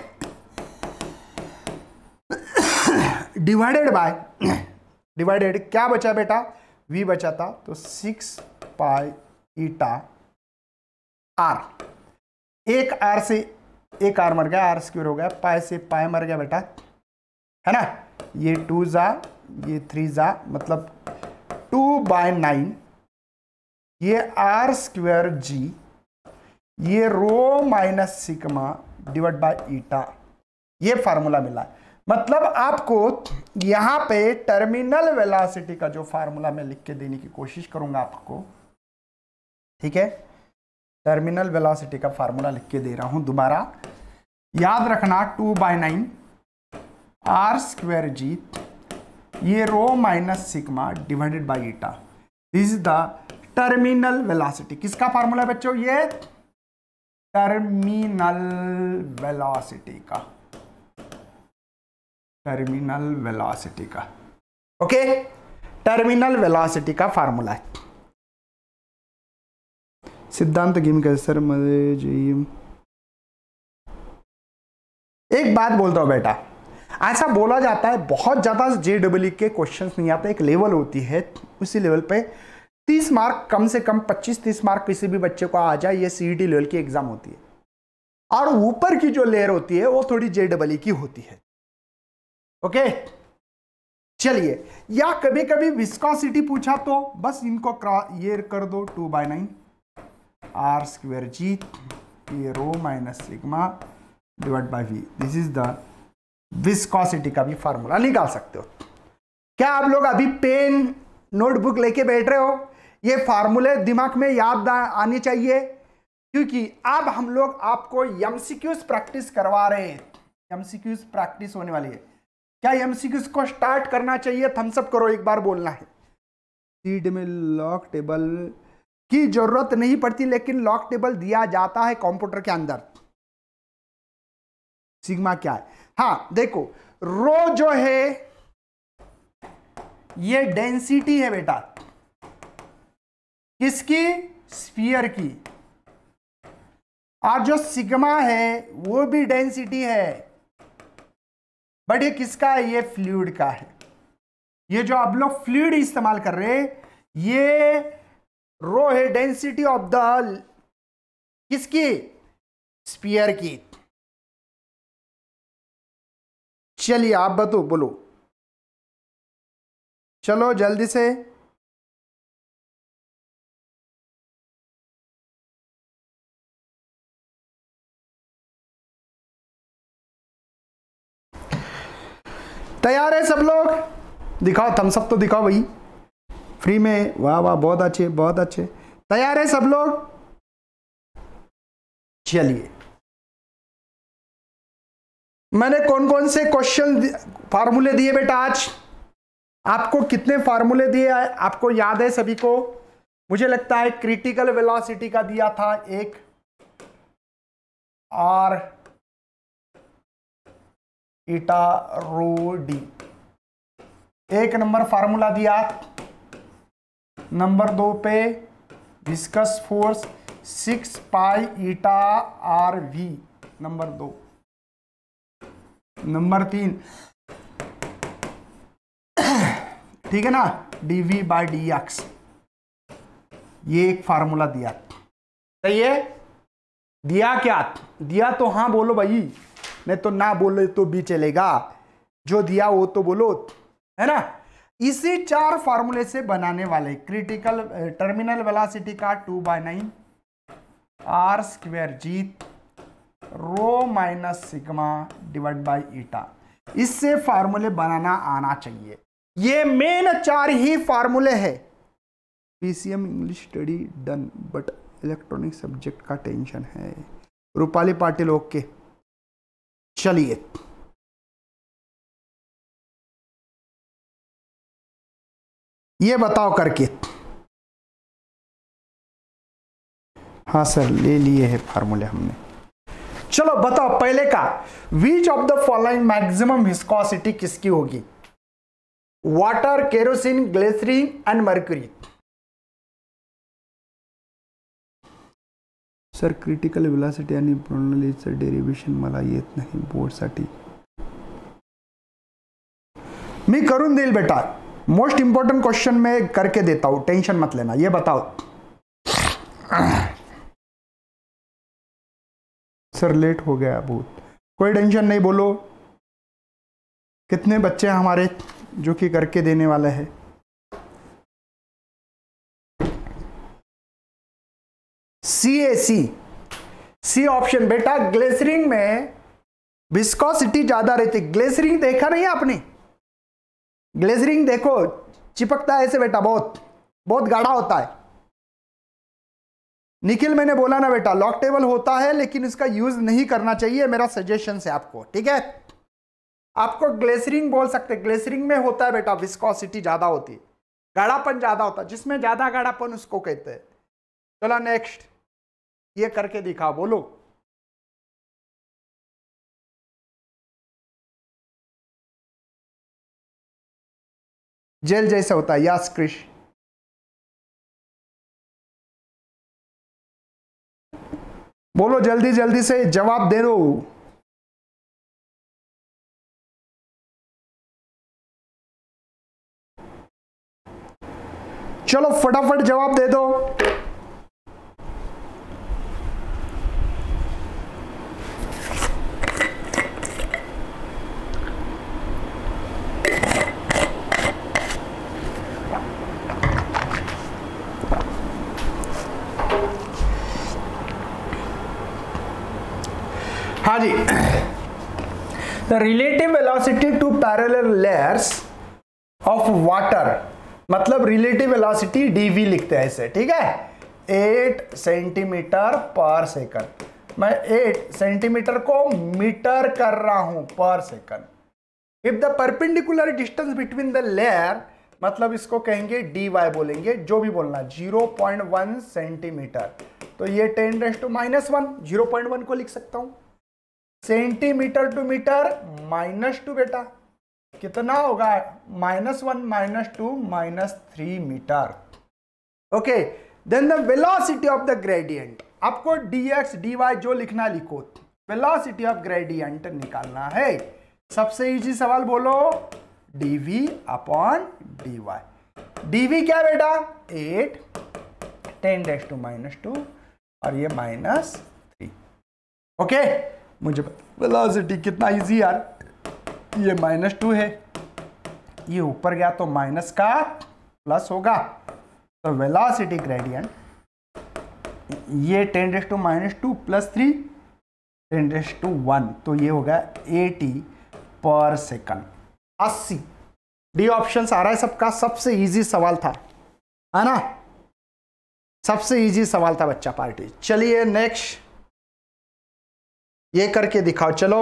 डिवाइडेड क्या बचा बेटा, v बचा था, तो 6 पाई ईटा आर, एक आर से एक आर मर गया, आर स्क्वायर हो गया, पाई से पाई मर गया बेटा, है ना, ये 2 जा, ये 3 जा, मतलब 2/9, ये आर स्क्वायर जी, ये rho minus sigma divide by eta, ये फार्मूला मिला। मतलब आपको यहां पे टर्मिनल वेलोसिटी का जो फार्मूला मैं लिख के देने की कोशिश करूंगा आपको, ठीक है, टर्मिनल वेलोसिटी का फार्मूला लिख के दे रहा हूं दोबारा, याद रखना 2/9 आर स्क्वायर जी, ये rho minus sigma divided by eta, this is the terminal velocity. किसका फार्मूला है बच्चों, ये टर्मिनल वेलोसिटी का, टर्मिनल वेलोसिटी का, ओके, टर्मिनल वेलोसिटी का फार्मूला है। सिद्धांत गेम कैसे सर, मजे जी। एक बात बोलता हूं बेटा, ऐसा बोला जाता है बहुत ज्यादा JEE के क्वेश्चंस नहीं आते, एक लेवल होती है, उसी लेवल पे 30 मार्क कम से कम 25-30 मार्क किसी भी बच्चे को आ जाए, ये CET लेवल की एग्जाम होती है, और ऊपर की जो लेयर होती है वो थोड़ी JEE की होती है, ओके। चलिए, या कभी कभी विस्कोसिटी पूछा तो बस इनको ये कर दो 2/9 आर स्क्वायर जी, ये rho minus sigma divide by V, this is the viscosity का भी फार्मूला निकाल सकते हो। क्या आप लोग अभी पेन नोटबुक लेके बैठ रहे हो? ये फार्मूले दिमाग में याद आनी चाहिए, क्योंकि अब हम लोग आपको एमसीक्यूज प्रैक्टिस करवा रहे हैं, एमसीक्यूज प्रैक्टिस होने वाली है। क्या एमसीक्यूज को स्टार्ट करना चाहिए? थम्स अप करो, एक बार बोलना है। सीड में लॉक टेबल की जरूरत नहीं पड़ती, लेकिन लॉक टेबल दिया जाता है कंप्यूटर के अंदर। सिग्मा क्या है? हाँ देखो, रो जो है ये डेंसिटी है बेटा, किसकी? स्फीयर की। और जो सिग्मा है वो भी डेंसिटी है, बट ये किसका है? ये फ्लूइड का है। ये जो आप लोग फ्लूइड इस्तेमाल कर रहे हैं, ये रो है डेंसिटी ऑफ द किसकी? स्फीयर की। चलिए आप बोलो, चलो जल्दी से। तैयार है सब लोग? दिखाओ, थम्स अप तो दिखाओ भाई, फ्री में। वाह वाह, बहुत अच्छे बहुत अच्छे। तैयार है सब लोग? चलिए, मैंने कौन कौन से क्वेश्चन फार्मूले दिए बेटा आज? आपको कितने फार्मूले दिए आपको याद है सभी को? मुझे लगता है क्रिटिकल वेलोसिटी का दिया था एक, और ईटा रो डी। एक नंबर फार्मूला दिया। नंबर 2 पे viscous force 6 pi eta R V, number 2। Number 3 ठीक है ना, dv बाई dx, ये एक फार्मूला दिया। सही है? दिया क्या? दिया तो हाँ बोलो भाई, नहीं तो ना बोले तो भी चलेगा। जो दिया वो तो बोलो, है ना। इसी 4 फार्मूले से बनाने वाले क्रिटिकल टर्मिनल वेलोसिटी का 2/9 R square G rho minus sigma divide by eta, इससे फार्मूले बनाना आना चाहिए। ये मेन 4 ही फार्मूले है। PCM English study done but electronic subject का टेंशन है। रूपाली पाटिल ओके। चलिए ये बताओ करके। हाँ सर ले लिए हैं फार्मूले हमने। चलो बताओ पहले का, which of the following maximum viscosity किसकी होगी? Water, kerosene, glycerine and mercury. Sir critical velocity आणि प्रणालीचं डेरिवेशन मला येत नाही बोर्डसाठी। मी करून देईल बेटा, मोस्ट इंपॉर्टेंट क्वेश्चन में करके देता हूं, टेंशन मत लेना। ये बताओ सर लेट हो गया बहुत, कोई टेंशन नहीं, बोलो कितने बच्चे हैं हमारे जो कि करके देने वाले हैं? सी ऑप्शन बेटा। ग्लिसरीन में विस्कोसिटी ज्यादा रहती। ग्लिसरीन देखा नहीं आपने? ग्लिसरीन देखो चिपकता है ऐसे बेटा, बहुत बहुत गाढ़ा होता है। निखिल मैंने बोला ना बेटा, लॉक टेबल होता है लेकिन इसका यूज नहीं करना चाहिए, मेरा सजेशन है आपको, ठीक है? आपको ग्लिसरीन बोल सकते, ग्लिसरीन में होता है बेटा विस्कोसिटी ज्यादा होती है, गाढ़ापन ज्यादा होता है, जिसमें ज्यादा गाढ़ापन उसको कहते हैं। चलो नेक्स्ट, ये करके दिखाओ, बोलो। जेल जैसा होता है, यस क्रिश। बोलो जल्दी जल्दी से जवाब दे दो। चलो फटाफट जवाब दे दो। हाँ जी, the relative velocity to parallel layers of water, मतलब रिलेटिव वेलोसिटी डीवी लिखते हैं ऐसे, ठीक है? 8 सेंटीमीटर पर सेकंड। मैं 8 सेंटीमीटर को मीटर कर रहा हूं per second. If the perpendicular distance between the layer, मतलब इसको कहेंगे dy बोलेंगे, जो भी बोलना, 0.1 सेंटीमीटर, तो ये 10⁻⁻1, 0.1 को लिख सकता हूं। सेंटीमीटर टू मीटर -2 बेटा, कितना होगा? -1 -2 -3 metre. Okay, then the velocity of the gradient, आपको dx dy जो लिखना लिखो, वेलोसिटी ऑफ ग्रेडियंट निकालना है। सबसे इजी सवाल बोलो, dv अपॉन dy। dv क्या बेटा? 8 10⁻2 और ये -3। ओके, मुझे वेलोसिटी कितना इजी यार, ये -2 है, ये ऊपर गया तो माइनस का प्लस होगा, तो वेलोसिटी ग्रेडियंट ये 10⁻2 + 3 10⁻1, तो ये होगा 80 पर सेकंड, 80। डी ऑप्शन आ रहा है सबका, सबसे इजी सवाल था, है ना? सबसे इजी सवाल था बच्चा पार्टी। चलिए नेक्स्ट, ये करके दिखाओ। चलो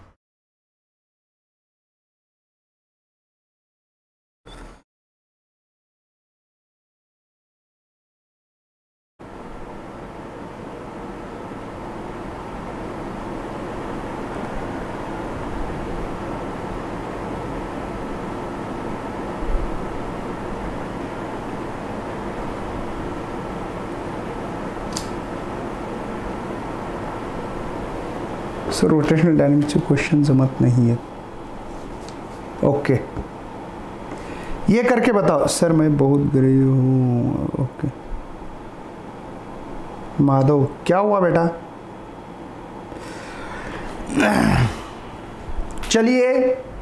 सर रोटेशनल डायनेमिक्स के क्वेश्चन जमत नहीं है। ओके, ये करके बताओ। सर मैं बहुत गरीब हूँ। ओके माधव, क्या हुआ बेटा? चलिए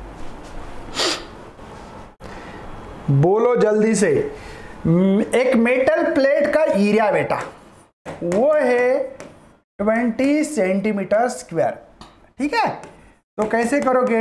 बोलो जल्दी से। एक मेटल प्लेट का एरिया बेटा वो है 20 सेंटीमीटर स्क्वायर, ठीक है? तो कैसे करोगे?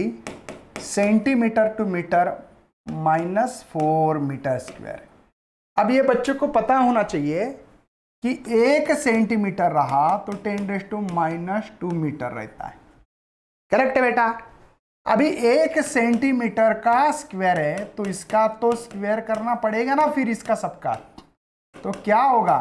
20 centimetre to metre -4 metre square. अब ये बच्चों को पता होना चाहिए कि 1 सेंटीमीटर रहा तो 10⁻² मीटर रहता है। करेक्ट है बेटा। अभी 1 सेंटीमीटर का स्क्वायर है तो इसका तो स्क्वायर करना पड़ेगा ना फिर इसका सबका, तो क्या होगा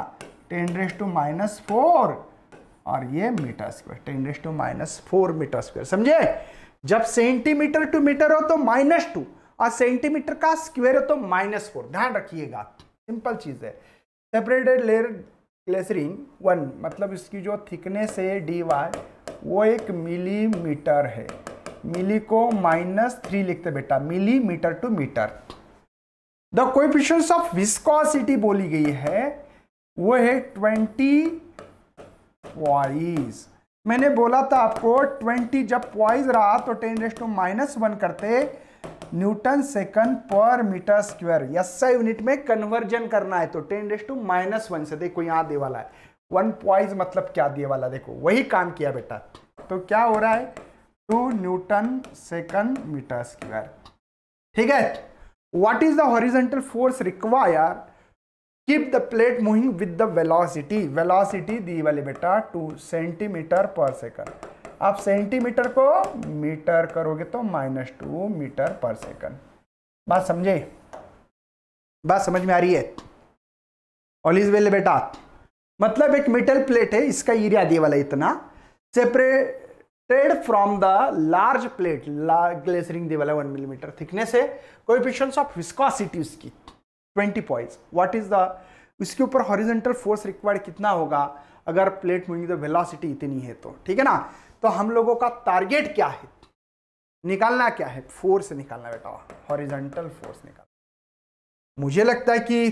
10⁻⁴ और ये मीटर स्क्वायर 10⁻⁴ मीटर स्क्वायर। समझे? जब सेंटीमीटर टू मीटर हो तो -2 और सेंटीमीटर का स्क्वायर हो तो -4। ध्यान रखिएगा, सिंपल चीज है। सेपरेटेड लेयर ग्लिसरीन 1 मतलब इसकी जो थिकनेस है dy वो 1 मिलीमीटर है। मिली को -3 लिखते बेटा, millimetre to metre. The coefficients of viscosity बोली गई है वो है 20 पॉइज। मैंने बोला था आपको 20 जब पॉइज रहा तो 10⁻⁻1 करते न्यूटन सेकंड पर मीटर स्क्वायर। SI यूनिट में कन्वर्जन करना है तो 10⁻⁻1 से, देखो यहां दे वाला है 1 पॉइज मतलब क्या दिए वाला, देखो वही काम किया बेटा। तो क्या हो रहा है 2 न्यूटन सेकंड मीटर स्क्वायर। ठीक है। What is the horizontal force require keep the plate moving with the velocity. Velocity दी वाली बेटा 2 सेंटीमीटर पर सेकंड। आप सेंटीमीटर को मीटर करोगे तो -2 मीटर पर सेकंड। बात समझे? बात समझ में आ रही है? ऑल इज वेल बेटा। मतलब एक मेटल प्लेट है, इसका एरिया दिए वाला इतना, separated from the large plate, glycerine दिए वाला 1 मिलीमीटर थिकनेस है। कोएफिशिएंट्स ऑफ विस्कोसिटी उसकी 20 पॉइंट्स। व्हाट इज द, इसके ऊपर हॉरिजॉन्टल फोर्स रिक्वायर्ड कितना होगा अगर प्लेट मूविंग द वेलोसिटी इतनी है तो। ठीक है ना। तो हम लोगों का टारगेट क्या है, निकालना क्या है, फोर्स निकालना बेटा, हॉरिजॉन्टल फोर्स निकालना। मुझे लगता है कि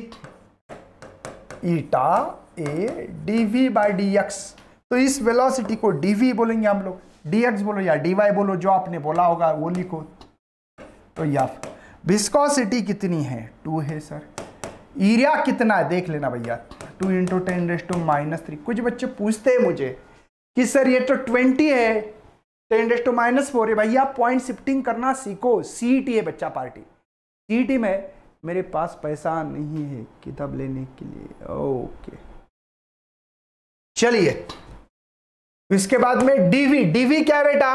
ईटा ए dv/dx, तो इस वेलोसिटी को dv बोलेंगे हम लोग, dx बोलो या dy बोलो, जो आपने बोला होगा वो लिखो। तो या विस्कोसिटी कितनी है 2 है सर। एरिया कितना है देख लेना भैया, 2 × 10⁻³ कुछ बच्चे पूछते हैं मुझे कि सर ये तो 20 है 10⁻⁴ है। भैया पॉइंट शिफ्टिंग करना सीखो। CET है बच्चा पार्टी, CET में मेरे पास पैसा नहीं है किताब लेने के लिए। ओके चलिए, इसके बाद में dv क्या है बेटा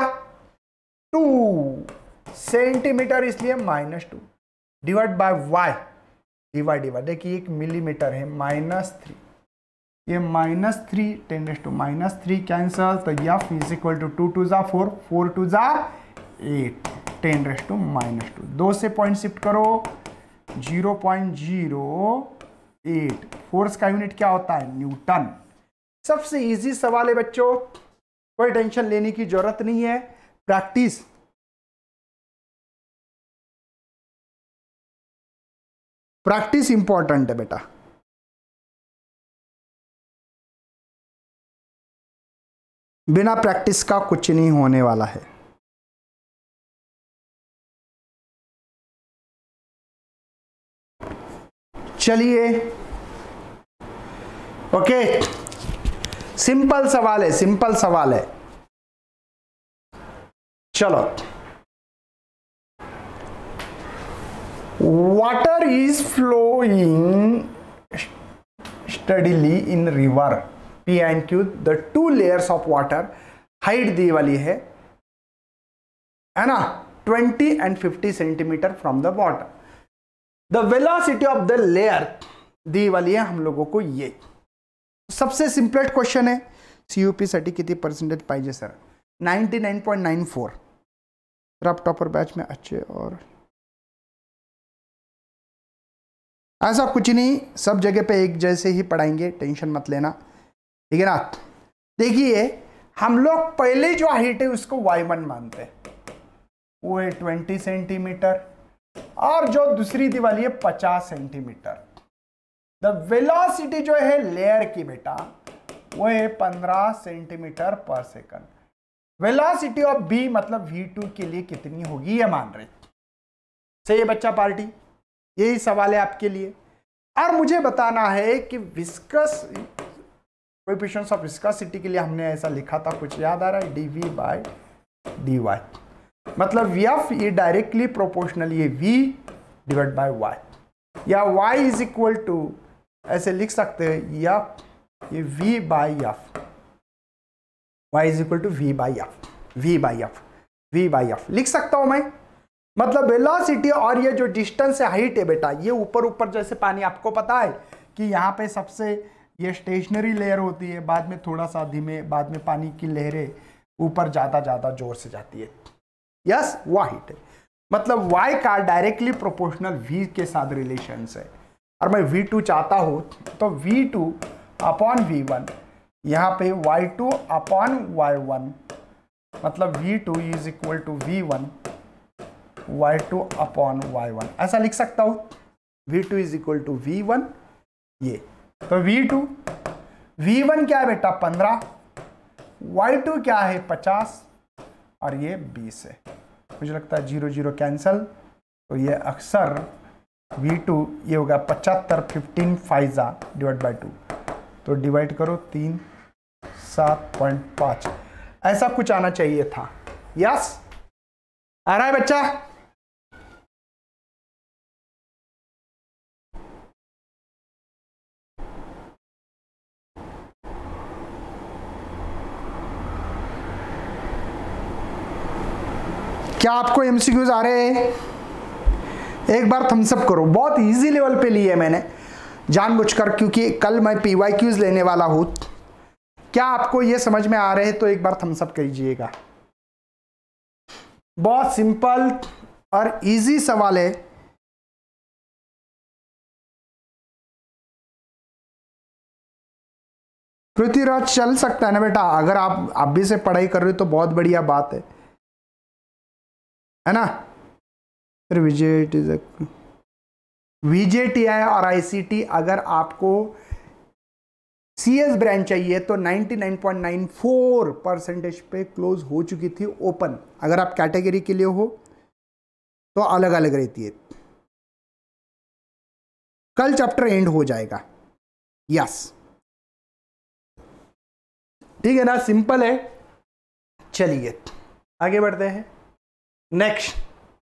2 सेंटीमीटर इसलिए -2 डिवाइड बाय y डिवाइड देखिए 1 मिलीमीटर है -3, ये -3 10⁻³ कैंसल, तो f इज इक्वल टू 2 2 4 4 2 8 10⁻²। 2 से पॉइंट शिफ्ट करो 0.08। फोर्स का यूनिट क्या होता है न्यूटन। सबसे इजी सवाल है बच्चों, कोई टेंशन लेने की जरूरत नहीं है। प्रैक्टिस प्रैक्टिस इंपॉर्टेंट है बेटा। बिना प्रैक्टिस का कुछ नहीं होने वाला है। चलिए ओके, सिंपल सवाल है, सिंपल सवाल है। चलो, water is flowing steadily in river P and Q, the 2 layers of water, height दी वाली है ना 20 and 50 centimetre from the bottom. The velocity of the layer दी वाली है हम लोगों को ये। सबसे सिंपलेस्ट क्वेश्चन है, CUP साठी किती परसेंटेज पाहिजे सर 99.94। रफ टॉपर बैच में अच्छे, और ऐसा कुछ नहीं, सब जगह पे एक जैसे ही पढ़ाएंगे, टेंशन मत लेना। ठीक है ना। देखिए हम लोग पहले जो हाइट है उसको y1 मानते हैं, वो है 20 सेंटीमीटर, और जो दूसरी दिवाली है 50 सेंटीमीटर। द वेलोसिटी जो है लेयर की बेटा वो है 15 सेंटीमीटर पर सेकंड। वेलोसिटी ऑफ B मतलब V2 के लिए कितनी होगी ये मान रहे। सही है बच्चा पार्टी, यही सवाल है आपके लिए। और मुझे बताना है कि विस्कस कोएफिशिएंट्स ऑफ विस्कोसिटी के लिए हमने ऐसा लिखा था, कुछ याद आ रहा है dv/dy, मतलब F ये डायरेक्टली प्रोपोर्शनल ये V डिवाइड बाय y। या y इज इक्वल टू ऐसे लिख सकते हैं यफ, ये v by F, y is equal to v by F, v by F, v by F लिख सकता हूं मैं। मतलब वेलोसिटी और ये जो डिस्टेंस है, हाइट है बेटा, ये ऊपर ऊपर जैसे पानी, आपको पता है कि यहाँ पे सबसे ये स्टेशनरी लेयर होती है, बाद में थोड़ा सा धीमे, बाद में पानी की लहरें ऊपर ज़्यादा जोर से जाती है। यस, वो हाइट है। मतलब y का डायरेक्टली प्रोपोर्शनल v के साथ रिलेशन है। और मैं v2 चाहता हूँ तो v2 अपॉन v1, यहाँ पे y2 अपॉन y1, मतलब v2 is equal to v1 y2 upon y1, ऐसा लिख सकता हूँ। v2 is equal to v1, ये तो v1 क्या है बेटा 15, y2 क्या है 50 और ये 20 है। मुझे लगता है 0 0 कैंसल, तो ये अक्सर v2 ये होगा 75, 15 फाइजा डिवाइड बाई 2, तो डिवाइड करो 3, 7.5, ऐसा कुछ आना चाहिए था। यस, आ रहा है बच्चा? क्या आपको एमसीक्यूज आ रहे हैं? एक बार थम्स अप करो। बहुत इजी लेवल पे लिए मैंने जानबूझकर, क्योंकि कल मैं पीवाईक्यूज लेने वाला हूं। क्या आपको ये समझ में आ रहे हैं? तो एक बार थम्स अप कीजिएगा। बहुत सिंपल और इजी सवाल है। पृथ्वीराज चल सकता है ना बेटा? अगर आप अभी से पढ़ाई कर रहे हो तो बहुत बढ़िया बात है ना? फिर VJTI और ICT अगर आपको CS ब्रांच चाहिए तो 99.94% पे क्लोज हो चुकी थी ओपन। अगर आप कैटेगरी के लिए हो तो अलग अलग रहती है। कल चैप्टर एंड हो जाएगा। यस, ठीक है ना? सिंपल है। चलिए आगे बढ़ते हैं। नेक्स्ट,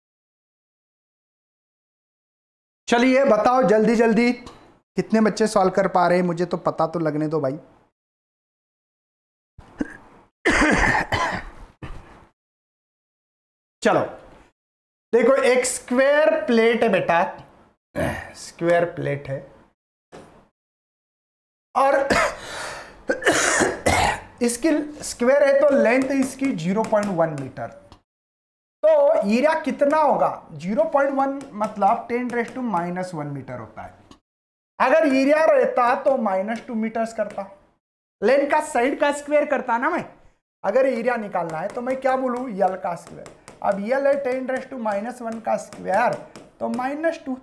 चलिए बताओ जल्दी जल्दी कितने बच्चे सॉल्व कर पा रहे हैं? मुझे तो पता तो लगने दो भाई। चलो देखो, एक स्क्वायर प्लेट है बेटा, स्क्वायर प्लेट है और इसकी स्क्वायर है तो लेंथ इसकी 0.1 मीटर। तो एरिया कितना होगा? 0.1 मतलब 10⁻⁻1 मीटर होता है। अगर एरिया रहता तो -2 मीटर्स करता। लेंथ का साइड का स्क्वायर करता ना मैं। अगर एरिया निकालना है तो मैं क्या बोलूं? यल का स्क्वायर। अब यल है 10⁻⁻1 का स्क्वायर, तो -2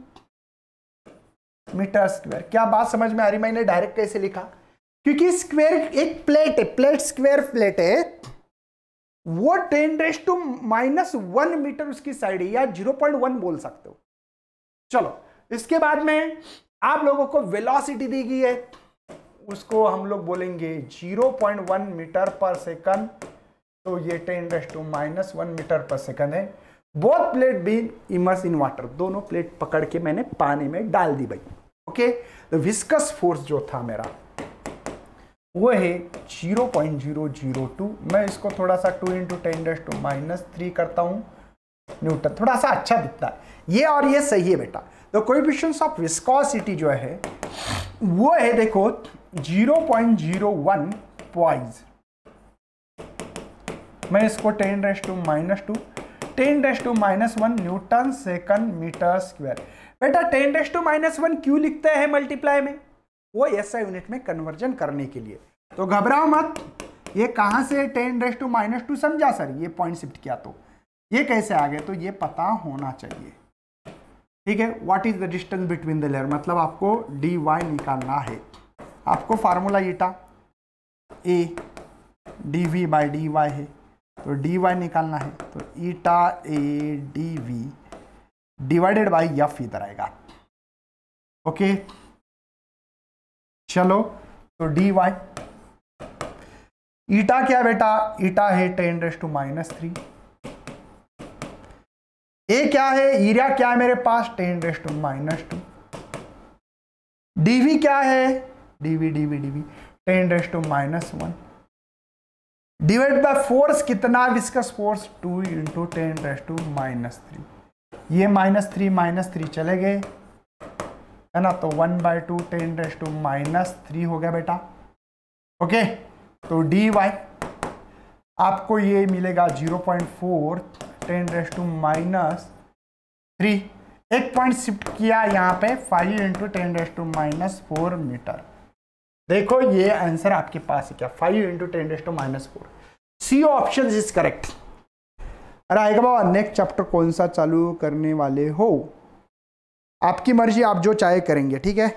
मीटर स्क्वायर। क्या बात समझ में आ रही? मैंने डायरेक्ट कैसे लिखा? क्योंकि स्क्वायर एक प्लेट है, प्लेट स्क्वायर प्लेट है, वो 10⁻⁻1 मीटर उसकी साइड है, या 0.1 बोल सकते हो। चलो इसके बाद में आप लोगों को वेलोसिटी दी गई है, उसको हम लोग बोलेंगे 0.1 मीटर पर सेकंड, तो ये 10⁻⁻1 मीटर पर सेकंड है। Both plate being immerse in water, दोनों प्लेट पकड़ के मैंने पानी में डाल दी भाई। ओके, तो विस्कस फोर्स जो था मेरा वो है 0.002। मैं इसको थोड़ा सा 2 × 10⁻³ करता हूं न्यूटन, थोड़ा सा अच्छा दिखता है ये, और ये सही है बेटा। तो कोएफिशिएंट ऑफ विस्कोसिटी जो है वो है देखो 0.01 पॉइज। मैं इसको 10⁻², 10⁻⁻1 न्यूटन सेकंड मीटर स्क्वायर। बेटा 10⁻⁻1 क्यों लिखते हैं मल्टीप्लाई में? वो SI यूनिट में कन्वर्जन करने के लिए। तो घबराओ मत, ये कहां से 10⁻² समझा सर? ये पॉइंट शिफ्ट किया तो ये कैसे आ गए? तो ये पता होना चाहिए, ठीक है। What is the distance between the layer, मतलब आपको dy निकालना है। आपको फार्मूला ईटा A dv/dy है, तो dy निकालना है, तो eta A dv divided by f इधर आएगा। ओके चलो, तो dy ईटा क्या बेटा? ईटा है 10⁻⁻3। ए क्या है? एरिया क्या है मेरे पास? 10⁻²। डीवी क्या है, डीवी 10⁻⁻1 डिवाइड बाय फोर्स कितना, विस्कस फोर्स 2 × 10⁻⁻3। ये -3 चले गए है ना, तो 1/2 10⁻⁻3 हो गया बेटा। ओके, तो dy आपको ये मिलेगा 0.4 10⁻⁻3। एक पॉइंट शिफ्ट किया यहाँ पे 5 × 10⁻⁻4 मीटर। देखो ये आंसर आपके पास है क्या, 5 × 10⁻⁻4। C option is correct. अरे आएगा बाबा, नेक्स्ट चैप्टर कौन सा चालू करने वाले हो, आपकी मर्जी, आप जो चाहे करेंगे, ठीक है।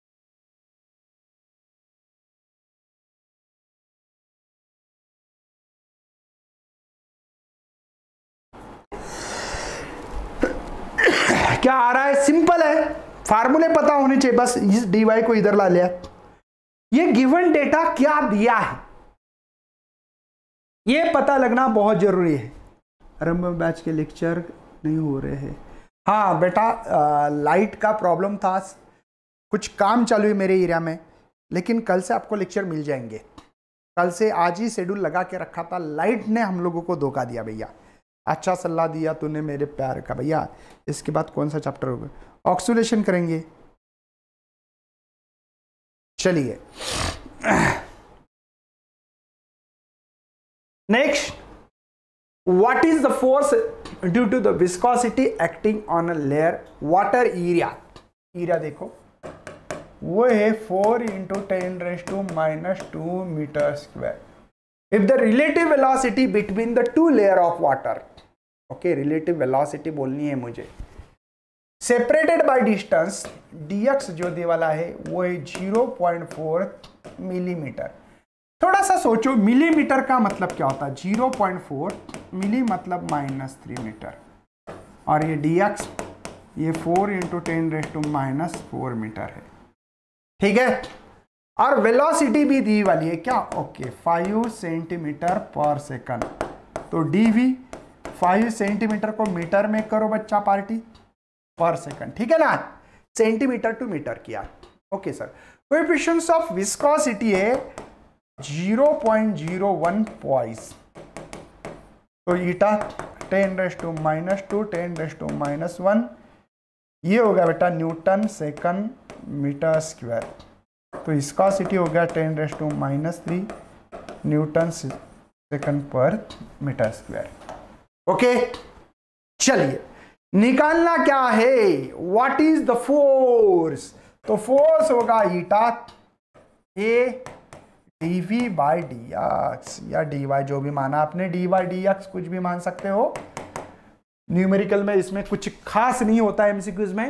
क्या आ रहा है, सिंपल है, फार्मूले पता होने चाहिए, बस इस dy को इधर ला लिया। ये गिवन डेटा क्या दिया है ये पता लगना बहुत जरूरी है। आरंभ बैच के लेक्चर नहीं हो रहे हैं। हाँ बेटा, लाइट का प्रॉब्लम था, कुछ काम चालू है मेरे एरिया में, लेकिन कल से आपको लेक्चर मिल जाएंगे। कल से आज ही शेड्यूल लगा के रखा था, लाइट ने हम लोगों को धोखा दिया भैया। अच्छा सलाह दिया तूने मेरे प्यार का भैया। इसके बाद कौन सा चैप्टर होगा, ऑक्सीडेशन करेंगे। चलिए next, what is the force due to the viscosity acting on a layer water area. Area देखो वो है 4 × 10⁻² metre square. If the relative velocity between the two layer of water, okay relative velocity बोलनी है मुझे, separated by distance, dx जो दे वाला है वो है 0.4 मिलीमीटर। थोड़ा सा सोचो, मिलीमीटर का मतलब क्या होता है, 0.4 मिली मतलब -3 मीटर, और ये dx ये 4 × 10⁻⁻4 मीटर है, ठीक है। और वेलोसिटी भी दी वाली है क्या, ओके 5 सेंटीमीटर पर सेकंड। तो dv 5 सेंटीमीटर को मीटर में करो बच्चा पार्टी, पर सेकंड, ठीक है ना, सेंटीमीटर टू मीटर किया। Okay sir, coefficient of viscosity है 0.01 पॉइस, तो ईटा 10⁻² 10⁻⁻1 ये हो गया बेटा न्यूटन सेकंड मीटर स्क्वायर। तो विस्कोसिटी हो गया 10⁻³ न्यूटन सेकंड पर मीटर स्क्वायर। ओके चलिए, निकालना क्या है, व्हाट इज द फोर्स। तो फोर्स होगा eta A dv by dx या dy, जो भी माना आपने, dy dx कुछ भी मान सकते हो। न्यूमेरिकल में इसमें कुछ खास नहीं होता एमसीक्यूज में।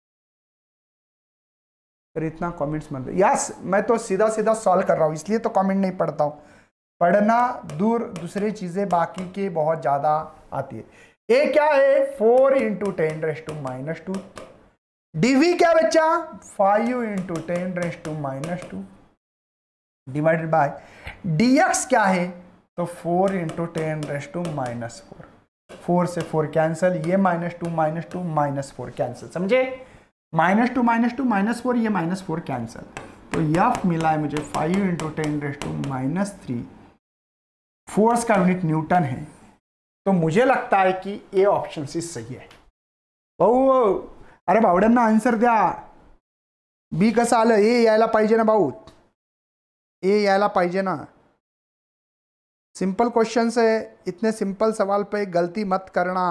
फिर इतना कमेंट्स मत, यस मैं तो सीधा सीधा सॉल्व कर रहा हूं, इसलिए तो कमेंट नहीं पढ़ता हूं। पढ़ना दूर, दूसरी चीजें बाकी के बहुत ज्यादा आती है। ए क्या है 4 × 10⁻², dv क्या बच्चा 5 × 10⁻² डिवाइडेड बाय dx क्या है, तो 4 × 10⁻⁻4। 4 से 4 कैंसिल, ये -2 -4 कैंसिल, समझे, -2 -4 ये -4 कैंसिल। तो यफ मिला है मुझे 5 × 10⁻³ फोर्स का यूनिट न्यूटन है। तो मुझे लगता है कि ए ऑप्शन सी सही है। भाऊ अरे भावड्यांना आन्सर द्या, बी कसं आलं, ए यायला पाहिजे ना भाऊ, ए यायला पाहिजे ना। सिंपल क्वेश्चन है, इतने सिंपल सवाल पे गलती मत करना।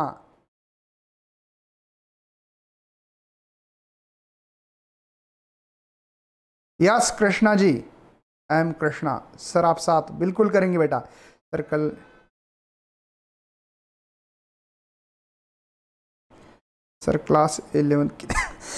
Yes Krishna ji, I am Krishna sir, आप साथ बिल्कुल करेंगे बेटा। सर कल सर क्लास 11 की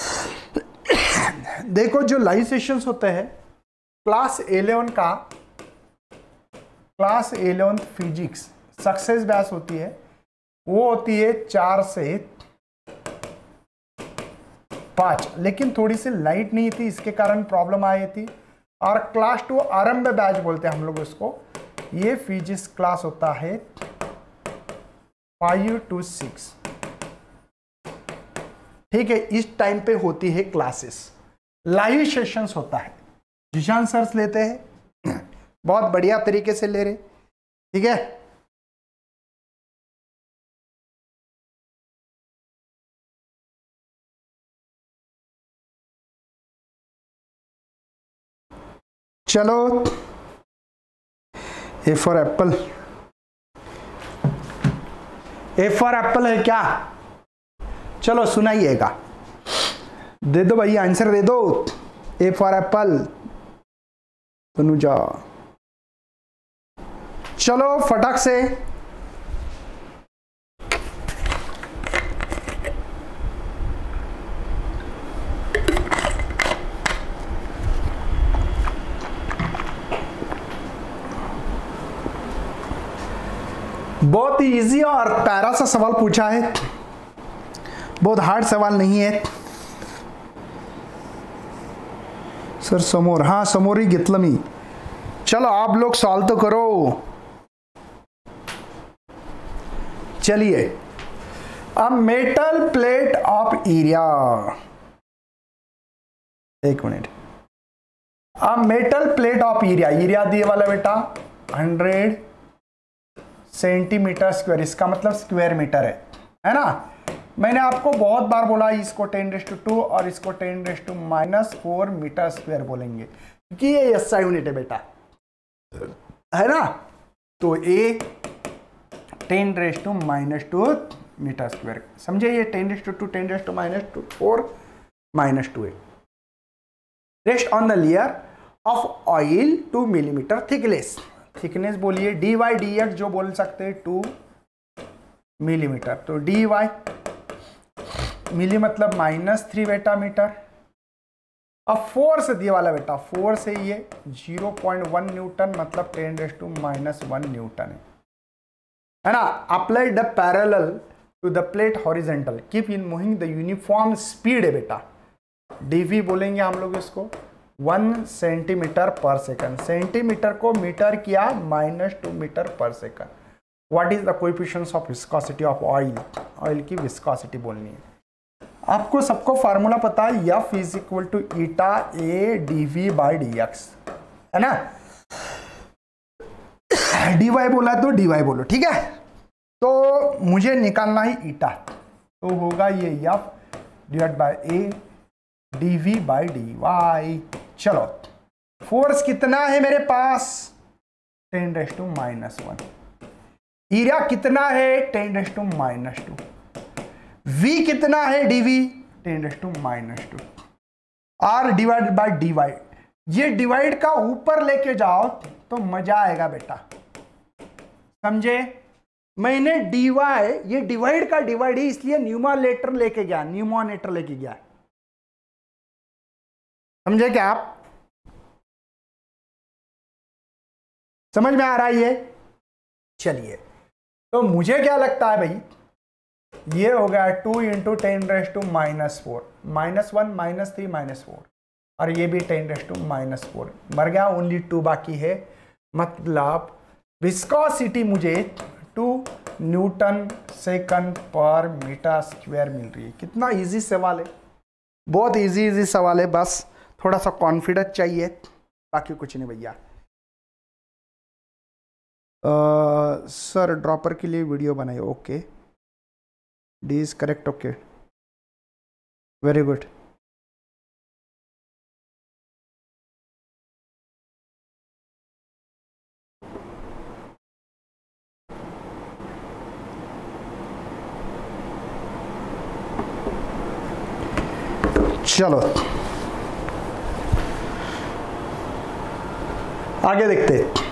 देखो जो लाइव सेशंस होते हैं क्लास 11 का, क्लास 11 फिजिक्स सक्सेस बैच होती है, वो होती है 4 से 5, लेकिन थोड़ी सी लाइट नहीं थी, इसके कारण प्रॉब्लम आई थी। और क्लास 2 आरंभ बैच बोलते हैं हम लोग उसको, ये फिजिक्स क्लास होता है 5 to 6, ठीक है, इस टाइम पे होती है क्लासेस। लाइव सेशंस होता है, जिशान सर्स लेते हैं, बहुत बढ़िया तरीके से ले रहे, ठीक है। चलो, A for apple, A for apple है क्या? चलो सुनाइएगा, दे दो भैया, आंसर दे दो। ए फॉर एप्पल, तनुजा, चलो फटाक से। बहुत ही इजी और प्यारा सा सवाल पूछा है, बहुत हार्ड सवाल नहीं है। सर समोर, हाँ समोरी गितलमी। चलो आप लोग सॉल्व तो करो। चलिए, a metal plate of area, एक minute, a metal plate of area, area दिए वाला बेटा 100 सेंटीमीटर स्क्वायर, इसका मतलब स्क्वायर मीटर है ना। मैंने आपको बहुत बार बोला इसको 10⁻² और इसको 10⁻⁻4 मीटर स्क्वायर बोलेंगे, क्योंकि ये SI यूनिट है बेटा, है ना। तो ये 10⁻² मीटर स्क्वायर, समझे, ये 10⁻², 10⁻⁻4 -2 है। Rest on the layer of oil 2 millimetre thickness, thickness बोलिए dy/dx, जो बोल सकते हैं 2 मिलीमीटर, तो dy मिली मतलब -3 बेटा मीटर। अब फोर्स दिए वाला बेटा, फोर्स है ये 0.1 न्यूटन, मतलब 10⁻⁻1 न्यूटन है ना। Applied the parallel to the plate horizontal, keep in moving the uniform speed है बेटा, dv बोलेंगे हम लोग इसको 1 सेंटीमीटर पर सेकंड, सेंटीमीटर को मीटर किया -2 मीटर पर second. What is the coefficient of viscosity of oil, oil की विस्कोसिटी बोलनी है आपको। सबको फार्मूला पता है, F = ईटा A dv/dx, है ना। dy बोला तो dy बोलो, ठीक है। तो मुझे निकालना है ईटा, तो होगा ये F/A dv/dy। चलो, फोर्स कितना है मेरे पास 10⁻⁻1, एरिया कितना है 10⁻², v कितना है dv 10⁻², r /dy, ये डिवाइड का ऊपर लेके जाओ तो मजा आएगा बेटा, समझे। मैंने dy, ये डिवाइड का डिवाइड है इसलिए न्यूमरेटर लेके गया, न्यूमरेटर लेके गया, समझे क्या आप? समझ में आ रहा है ये? चलिए, तो मुझे क्या लगता है भाई, ये हो गया 2 × 10⁻⁻4, -1 -3 -4, और ये भी 10⁻⁻4, मर गया, ओनली 2 बाकी है, मतलब विस्कोसिटी मुझे 2 न्यूटन सेकंड पर मीटर स्क्वायर मिल रही है। कितना इजी सवाल है, बहुत इजी सवाल है, बस थोड़ा सा कॉन्फिडेंस चाहिए, बाकी कुछ नहीं भैया। सर ड्रॉपर के लिए वीडियो बनाइए, okay, D is correct, okay, very good. चलो आगे देखते हैं।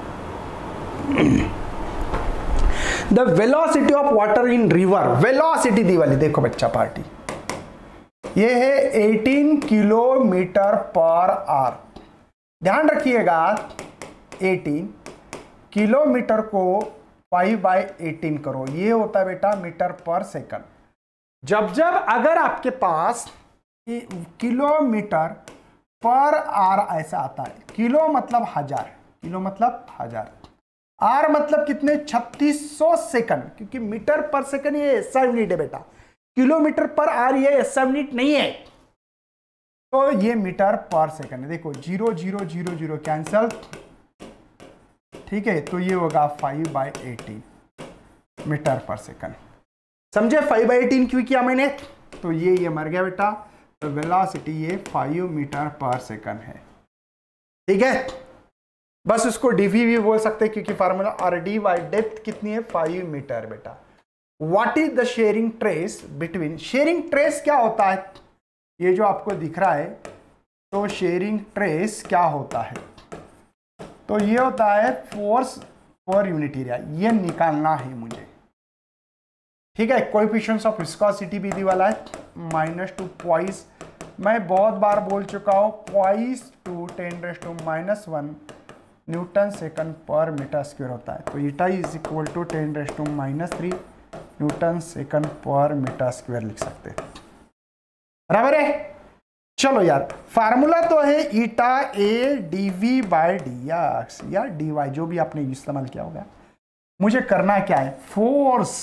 The velocity of water in river, velocity दी वाली देखो बच्चा पार्टी, ये है 18 किलोमीटर पर आवर। ध्यान रखिएगा 18 किलोमीटर को 5/18 करो, ये होता है बेटा मीटर पर सेकंड। जब अगर आपके पास किलोमीटर पर आवर ऐसा आता है, किलो मतलब 1000, किलो मतलब 1000, आर मतलब कितने 3600 सेकंड, क्योंकि मीटर पर सेकंड ये SI यूनिट है बेटा, किलोमीटर पर आर ये SI यूनिट नहीं है। तो ये मीटर पर सेकंड है। देखो 0 0 0 0 कैंसल, ठीक है, तो ये होगा 5/18 मीटर पर सेकंड। समझे 5/18 क्यों किया मैंने? तो ये मर गया बेटा, तो वेलोसिटी ये 5 मीटर पर सेकंड है, ठीक है। बस उसको डीवी भी बोल सकते हैं क्योंकि फार्मूला, और डी वाई डेप्थ कितनी है 5 मीटर बेटा। What is the shearing stress between, shearing stress क्या होता है, ये जो आपको दिख रहा है, तो शेयरिंग ट्रेस क्या होता है, तो ये होता है फोर्स पर यूनिट एरिया, ये निकालना है मुझे, ठीक है। कोएफिशिएंट ऑफ विस्कोसिटी भी दी वाला है -2 पॉइस, मैं बहुत बार बोल चुका हूं, पॉइस टू 10⁻⁻1 न्यूटन सेकंड पर मीटर स्क्वायर होता है। तो eta is equal to 10⁻³ newton second पर मीटर स्क्वायर लिख सकते हैं, बराबर है। चलो यार, फार्मूला तो है ईटा ए dV/dx या dy, जो भी आपने इस्तेमाल किया होगा। मुझे करना क्या है, फोर्स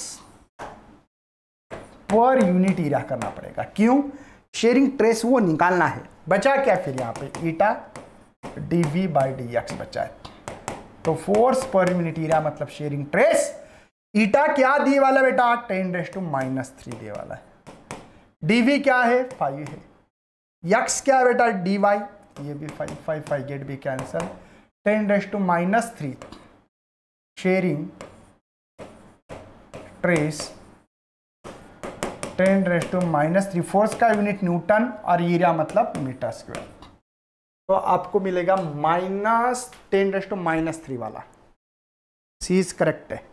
पर यूनिट एरिया करना पड़ेगा। क्यों? शेयरिंग ट्रेस वो निकालना है। बचा क्या फिर यहाँ पे, ईटा dV/dx बचा है। तो फोर्स पर यूनिट एरिया मतलब शेयरिंग ट्रेस, ईटा क्या दिए वाला बेटा 10⁻³ दिए वाला है, dV क्या है 5 है, x क्या है बेटा dy, ये भी 5 गेट भी कैंसल, 10⁻³ शेयरिंग ट्रेस 10⁻³ फोर्स का यूनिट न्यूटन और एरिया मतलब मीटर स्क्वायर, तो आपको मिलेगा -10⁻³ वाला, सी इज करेक्ट है।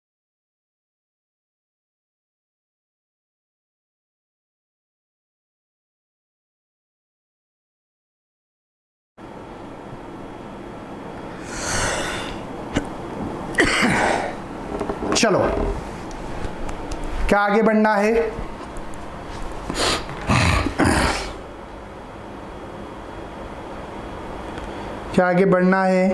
चलो क्या आगे बढ़ना है, क्या आगे बढ़ना है,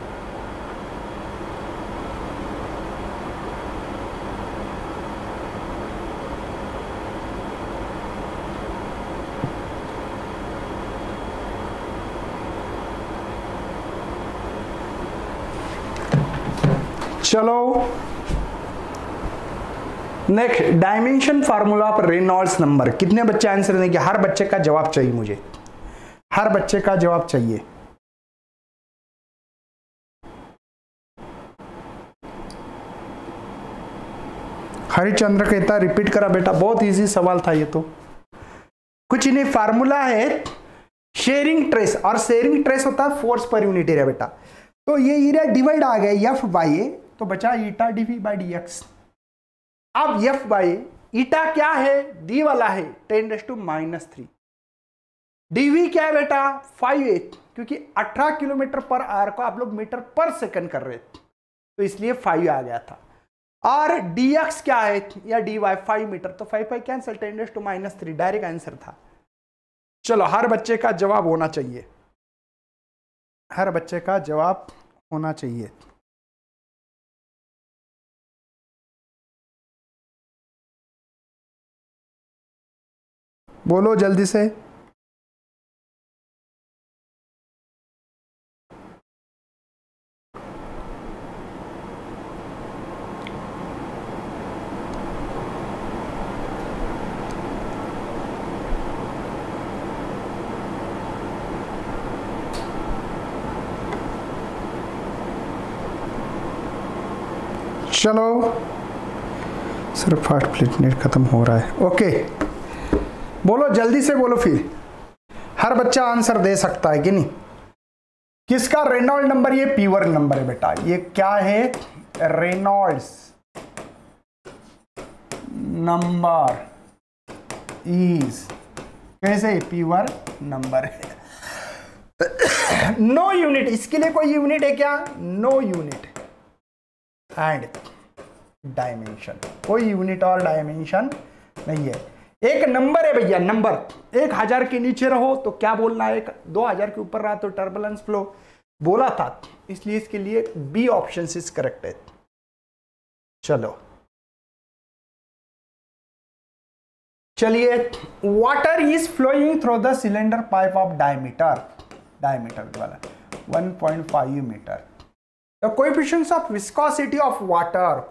चलो नेक्स्ट डायमेंशन फार्मूला पर रेनॉल्ड्स नंबर। कितने बच्चे आंसर देंगे? हर बच्चे का जवाब चाहिए मुझे, हर बच्चे का जवाब चाहिए। हरिचंद्र कहता रिपीट करा बेटा, बहुत इजी सवाल था ये तो, कुछ नहीं, फार्मूला है शेयरिंग ट्रेस, और शेयरिंग ट्रेस होता है फोर्स पर यूनिट एरिया बेटा। तो ये एरिया डिवाइड आ गया F/A, तो बचा ईटा dV/dx। अब F/A ईटा क्या है, दी वाला है 10⁻³ dV क्या है बेटा 5 क्योंकि 18 किलोमीटर पर आवर को आप लोग मीटर पर सेकंड कर रहे थे, तो इसलिए 5 आ गया था। और dx क्या है या dy 5 मीटर, तो 5 कैंसिल, 10⁻³ डायरेक्ट आंसर था। चलो हर बच्चे का जवाब होना चाहिए, हर बच्चे का जवाब होना चाहिए। बोलो जल्दी से। चलो सर, फास्ट प्लेट नेट खत्म हो रहा है। ओके बोलो जल्दी से बोलो, फिर हर बच्चा आंसर दे सकता है कि नहीं। किसका रेनॉल्ड नंबर, ये पीवर नंबर है बेटा, ये क्या है रेनॉल्ड्स नंबर इज, कैसे पीवर नंबर है। नो यूनिट, इसके लिए कोई यूनिट है क्या, नो यूनिट एंड डायमेंशन, कोई यूनिट और डायमेंशन नहीं है। एक नंबर है भैया, नंबर 1000 के नीचे रहो तो क्या बोलना है, 2000 के ऊपर रहा तो टर्बुलेंस फ्लो बोला था, इसलिए इसके लिए बी ऑप्शन इज करेक्ट है। चलो चलिए, water is flowing through the cylinder pipe of diameter वाला 1.5 metre. The coefficients of viscosity of water,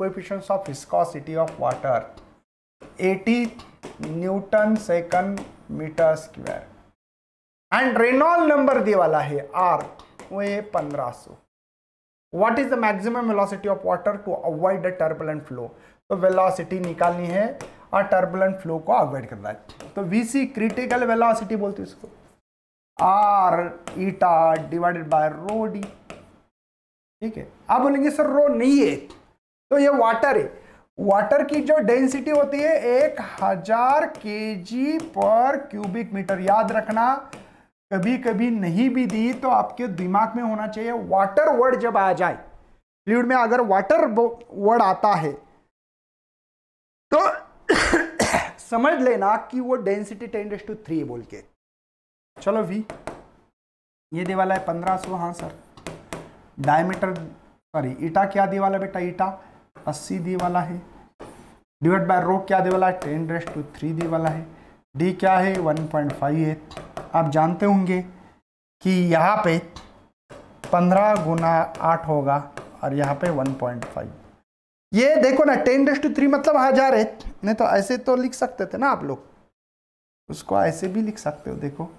80 newton second metre square and Reynold number दिए वाला है आर, वो है 1500। What is the maximum velocity of water to avoid the turbulent flow, तो velocity निकालनी है और टर्बुलेंट फ्लो को अवॉइड करना है। तो वीसी क्रिटिकल वेलोसिटी बोलते हैं इसको, R eta divided by rho D. ठीक है, आप बोलेंगे सर रो नहीं है, तो ये वाटर है, वाटर की जो डेंसिटी होती है 1000 kg पर क्यूबिक मीटर। याद रखना, कभी कभी नहीं भी दी तो आपके दिमाग में होना चाहिए वाटर वर्ड जब आ जाए फ्लूइड में, अगर वाटर वर्ड आता है तो समझ लेना कि वो डेंसिटी 10⁻³ बोल के। चलो वी, ये दे वाला है 1500, हाँ सर। डायमीटर सॉरी ईटा क्या दे वाला बेटा, ईटा 80 दी वाला है, डिवाइड बाय रो क्या दे वाला है 10⁻³ दी वाला है, डी क्या है 1.5 है। आप जानते होंगे कि यहाँ पे 15 गुना 8 होगा और यहाँ पे 1.5। ये देखो ना 10⁻³ मतलब 1000 है, नहीं तो ऐसे तो लिख सकते थे ना आप लोग, उसको ऐसे भी लिख सकते हो। देखो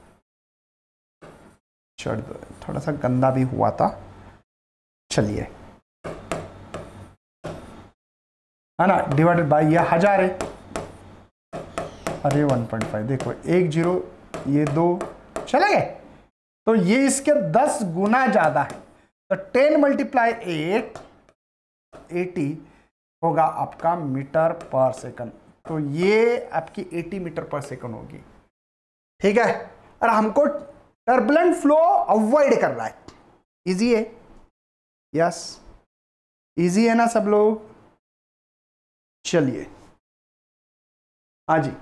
छोड़ दो, थोड़ा सा गंदा भी हुआ था। चलिए, है ना, डिवाइडेड बाय ये 1000 है, अरे 1.5 देखो 1 0 ये 2 चले गए, तो ये इसके 10 गुना ज्यादा है। तो 10 × 8 80 होगा आपका मीटर पर सेकंड, तो ये आपकी 80 मीटर पर सेकंड होगी। ठीक है, और हमको टर्बुलेंट फ्लो अवॉइड करना है। इजी है, यस इजी है ना सब लोग। चलिए हाँ जी,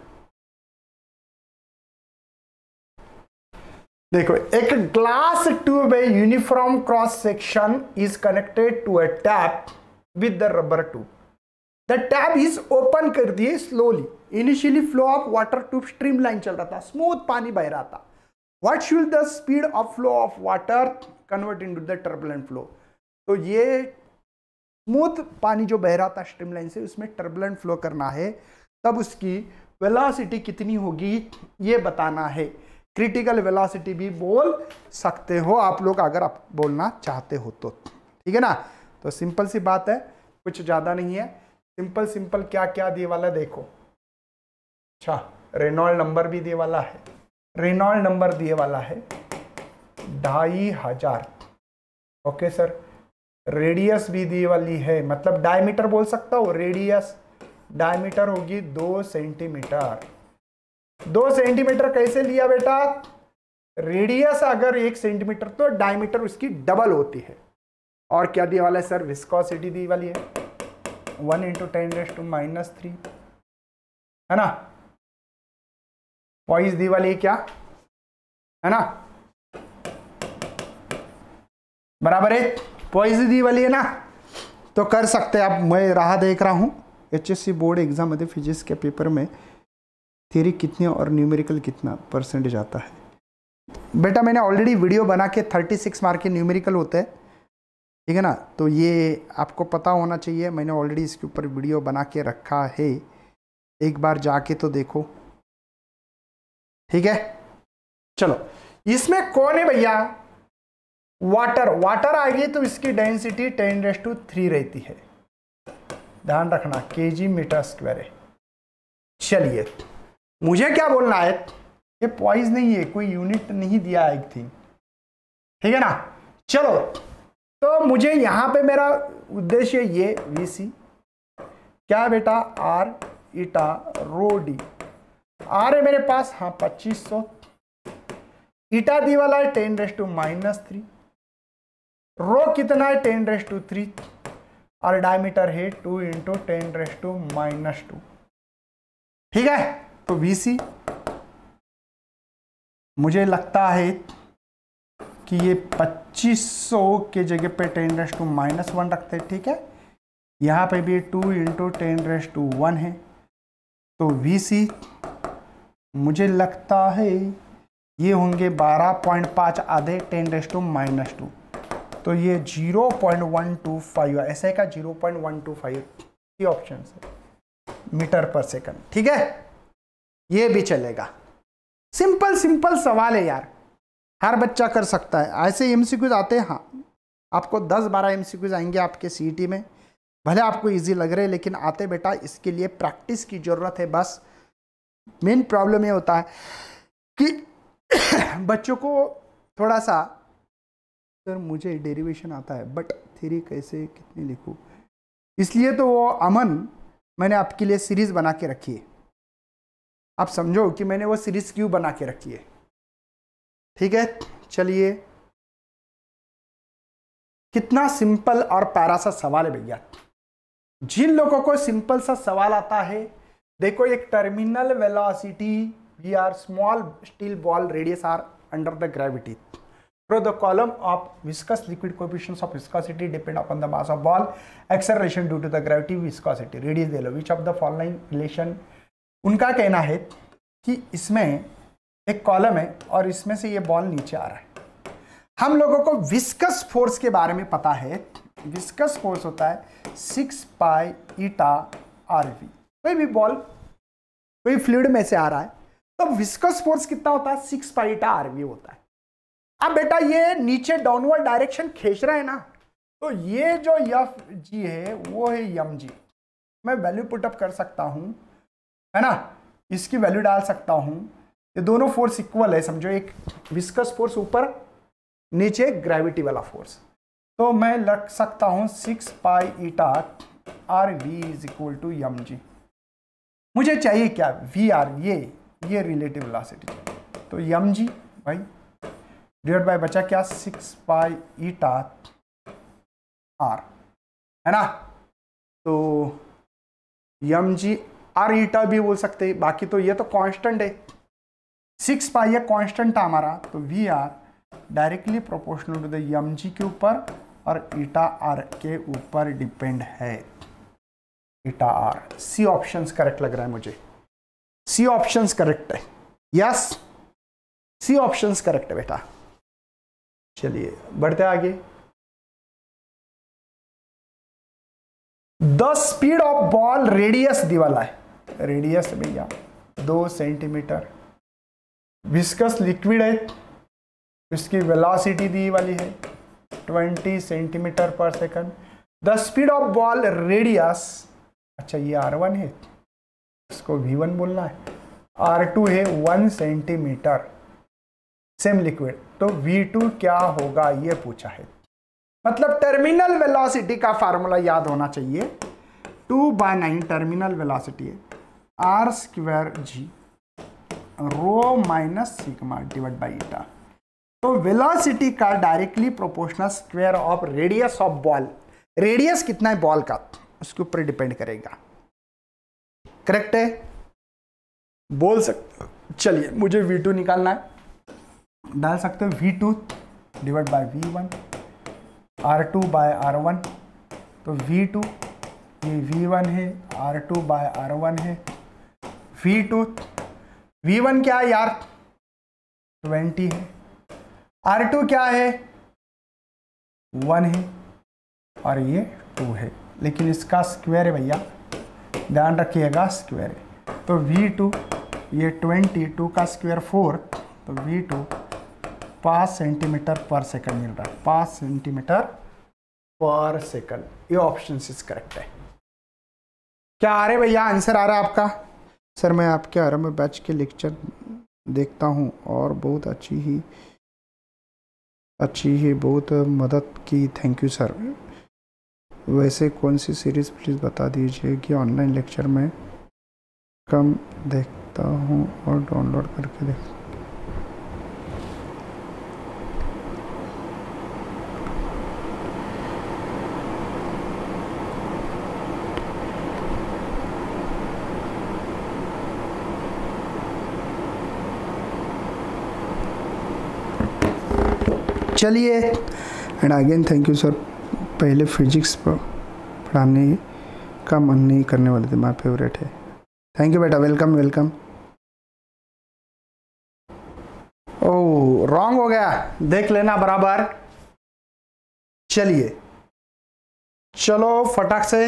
देखो एक ग्लास ट्यूब है, uniform cross section is connected to a tap with the rubber tube. The tap is open कर दिए slowly, initially flow of water tube streamline चल रहा था, स्मूथ पानी बह रहा था। What should the speed of flow of water convert into the turbulent flow, तो ये स्मूथ पानी जो बह रहा था स्ट्रीमलाइन से, उसमें टर्बुलेंट फ्लो करना है, तब उसकी वेलोसिटी कितनी होगी ये बताना है। क्रिटिकल वेलोसिटी भी बोल सकते हो आप लोग अगर आप बोलना चाहते हो तो, ठीक है ना। तो सिंपल सी बात है, कुछ ज़्यादा नहीं है, सिंपल क्या क्या दिए वाला देखो। अच्छा, रेनॉल्ड नंबर भी दिए वाला है, रेनॉल्ड नंबर दिए वाला है 2500। ओके सर, रेडियस भी दी वाली है, मतलब डायमीटर बोल सकता हूँ, रेडियस डायमीटर होगी 2 सेंटीमीटर। 2 सेंटीमीटर कैसे लिया बेटा, रेडियस अगर 1 सेंटीमीटर तो डायमीटर उसकी डबल होती है। और क्या दिया वाला है सर, विस्कोसिटी दी वाली है 1 × 10⁻³ है ना। पॉइस दी वाली है क्या, है ना, बराबर है, पॉइस दी वाली है ना। तो कर सकते हैं आप, मैं राह देख रहा हूँ HSC बोर्ड एग्जाम में फिजिक्स के पेपर में थ्योरी कितनी और न्यूमेरिकल कितना परसेंटेज आता है। बेटा मैंने ऑलरेडी वीडियो बना के 36 मार्क के न्यूमेरिकल होते हैं, ठीक है ना, तो ये आपको पता होना चाहिए। मैंने ऑलरेडी इसके ऊपर वीडियो बना के रखा है, एक बार जाके तो देखो, ठीक है। चलो, इसमें कौन है भैया, वाटर आ गई तो इसकी डेंसिटी 10⁻³ रहती है, ध्यान रखना, kg मीटर स्क्वायर है। चलिए, मुझे क्या बोलना है, ये पॉइस नहीं है, कोई यूनिट नहीं दिया आई थिंक, ठीक है ना। चलो, तो मुझे यहां पे मेरा उद्देश्य ये VC क्या है बेटा, R eta rho D. R है मेरे पास, हाँ 2500, ईटा दी वाला है 10⁻³ रो कितना है 10⁻³ और डायमीटर है 2 × 10⁻²। ठीक है, तो VC मुझे लगता है कि ये 2500 के जगह पे 10⁻⁻1 रखते हैं, ठीक है। यहाँ पे भी 2 × 10⁻1 है, तो VC मुझे लगता है ये होंगे 12.5 आधे 10⁻², तो ये 0.125 ऐसे का 0.125 ये ऑप्शन है मीटर पर सेकंड। ठीक है, ये भी चलेगा। सिंपल सिंपल सवाल है यार, हर बच्चा कर सकता है। ऐसे एमसीक्यूज आते हैं, हाँ आपको 10-12 एमसीक्यूज आएंगे आपके सीईटी में, भले आपको इजी लग रहे लेकिन आते बेटा, इसके लिए प्रैक्टिस की जरूरत है बस। मेन प्रॉब्लम ये होता है कि बच्चों को थोड़ा सा, सर मुझे डेरिवेशन आता है बट थ्योरी कैसे कितनी लिखूं, इसलिए तो वो अमन मैंने आपके लिए सीरीज बना के रखी है। आप समझो कि मैंने वो सीरीज क्यों बना के रखी है। ठीक है, चलिए कितना सिंपल और प्यारा सा सवाल है भैया। जिन लोगों को सिंपल सा सवाल आता है, देखो एक terminal velocity V R small steel ball radius R under the gravity through the column of viscous liquid coefficients of viscosity depend upon the mass of ball acceleration due to the gravity viscosity radius दे लो which of the following relation। उनका कहना है कि इसमें एक column है और इसमें से ये बॉल नीचे आ रहा है। हम लोगों को विस्कस फोर्स के बारे में पता है। विस्कस फोर्स होता है 6 पाई ईटा आरवी। कोई भी बॉल कोई फ्लूइड में से आ रहा है तो विस्कस फोर्स कितना होता है, 6 पाई ईटा आरवी होता है। अब बेटा ये नीचे डाउनवर्ड डायरेक्शन खींच रहा है ना, तो ये जो एफ जी है वो है एम जी। मैं वैल्यू पुटअप कर सकता हूं, है ना, इसकी वैल्यू डाल सकता हूं। ये दोनों फोर्स इक्वल है, समझो एक विस्कस फोर्स ऊपर, नीचे ग्रेविटी वाला फोर्स। तो मैं लग सकता हूं 6 pi eta R V is equal to M G. मुझे चाहिए क्या, वी आर, ये रिलेटिव वेलोसिटी चाहिए। तो एम जी भाई डिवाइड बाय बचा क्या, 6 पाई ईटा आर, है ना। तो एम जी आर ईटा भी बोल सकते हैं, बाकी तो ये तो कांस्टेंट है। 6 पाई है कांस्टेंट था हमारा, तो V R directly proportional to the M G के ऊपर और ईटा आर के ऊपर डिपेंड है। Eta R, C options correct लग रहा है मुझे। सी ऑप्शंस करेक्ट है, यस सी ऑप्शंस करेक्ट है बेटा। चलिए बढ़ते आगे। The speed of ball radius दी वाला है, रेडियस भैया 2 सेंटीमीटर। विस्कस लिक्विड है, इसकी वेलोसिटी दी वाली है 20 सेंटीमीटर पर second. The speed of ball radius, अच्छा ये R1 है, इसको V1 बोलना है। R2 है 1 सेंटीमीटर, सेम लिक्विड, तो V2 क्या होगा ये पूछा है। मतलब टर्मिनल वेलोसिटी का फार्मूला याद होना चाहिए। 2/9 टर्मिनल वेलोसिटी है R²G rho minus sigma divide by eta. तो वेलोसिटी का directly proportional square of radius of ball. Radius कितना है बॉल का उसके ऊपर डिपेंड करेगा। करेक्ट है, बोल सकते। चलिए मुझे V2 निकालना है, डाल सकते हो V2 divide by V1 R2 bye R1। तो V2 ये V1 है, R2 बाय R1 है। V1 क्या है यार 20 है, R2 क्या है 1 है और ये 2 है, लेकिन इसका स्क्वायर है भैया, ध्यान रखिएगा स्क्वायर है। तो V2 ये 22 का स्क्वायर 4, तो V2 5 सेंटीमीटर पर सेकंड मिल रहा है, 5 सेंटीमीटर पर सेकंड। ये ऑप्शन इज करेक्ट है। क्या आ रहे भैया, आंसर आ रहा है आपका? सर मैं आपके आरंभ बैच के लेक्चर देखता हूँ और बहुत अच्छी ही बहुत मदद की, थैंक यू सर। वैसे कौन सी सीरीज़ प्लीज़ बता दीजिए कि ऑनलाइन लेक्चर में कम देखता हूँ और डाउनलोड करके देख। चलिए and again thank you sir. पहले फिजिक्स पढ़ाने का मन नहीं करने वाले थे, माय फेवरेट है। थैंक यू बेटा, वेलकम वेलकम। ओ रॉन्ग हो गया, देख लेना बराबर। चलिए चलो फटाक से,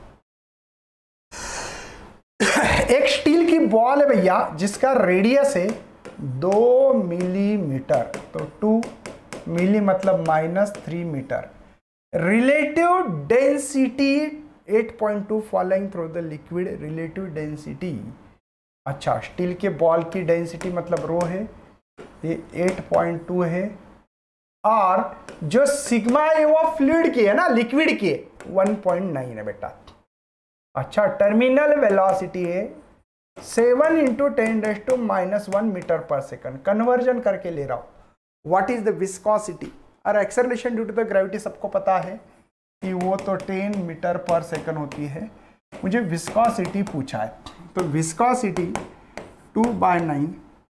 एक स्टील की बॉल है भैया जिसका रेडियस है 2 मिलीमीटर, तो 2 मिली मतलब -3 metre. Relative density 8.2 following through the liquid relative density. अच्छा, स्टील के बॉल की डेंसिटी मतलब रो है, ये 8.2 है, और जो सिग्मा है वो फ्लूइड की है ना, लिक्विड की 1.9 है बेटा। अच्छा, टर्मिनल वेलोसिटी है 7 × 10⁻⁻1 मीटर पर सेकंड। कन्वर्जन करके ले रहा हूं। व्हाट इज द विस्कोसिटी और acceleration due to the gravity सबको पता है कि वो तो 10 मीटर पर सेकंड होती है। मुझे विस्कोसिटी पूछा है, तो viscosity 2/9